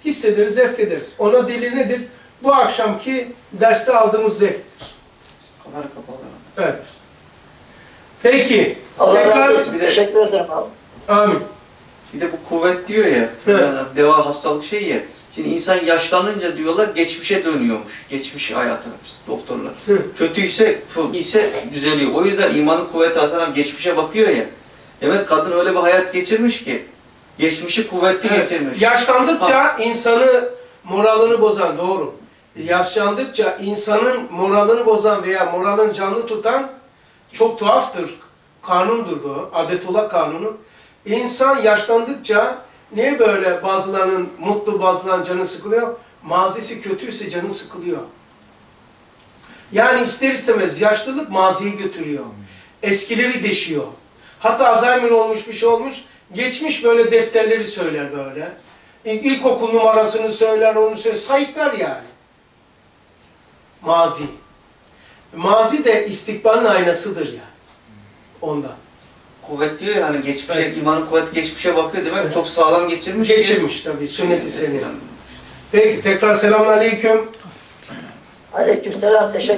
Hissederiz, zevk ederiz. Ona delil nedir? Bu akşamki derste aldığımız zevktir. Kamera kapalı. Evet. Peki. Allah Tekrar... razı olsun. Teşekkür ederim abi. Amin. Bir de bu kuvvet diyor ya, Evet. deva hastalık şey ya. Şimdi insan yaşlanınca diyorlar geçmişe dönüyormuş. Geçmiş hayatına biz doktorlar. Hı. Kötüyse, iyiyse düzeliyor. O yüzden imanın kuvveti Hasan abi geçmişe bakıyor ya. Demek kadın öyle bir hayat geçirmiş ki geçmişi kuvvetli Evet. geçirmiş. Yaşlandıkça insanı moralini bozan, doğru. Yaşlandıkça insanın moralini bozan veya moralini canlı tutan çok tuhaftır. Kanundur bu. Adetullah kanunu. İnsan yaşlandıkça niye böyle bazılarının mutlu, bazılarının canı sıkılıyor? Mazisi kötüyse canı sıkılıyor. Yani ister istemez yaşlılık maziyi götürüyor. Eskileri deşiyor. Hatta Alzheimer olmuş, bir şey olmuş. Geçmiş böyle defterleri söyler böyle. İlkokul numarasını söyler, onu söyler. Sayıklar yani. Mazi. Mazi de istikbalin aynasıdır yani. Ondan. Kuvvet diyor ya hani geçmişe, Evet. imanın kuvveti geçmişe bakıyor demek çok sağlam geçirmiş. Geçirmiş tabii, sünnet-i seniyye. Peki, tekrar selamünaleyküm. Aleykümselam. Teşekkür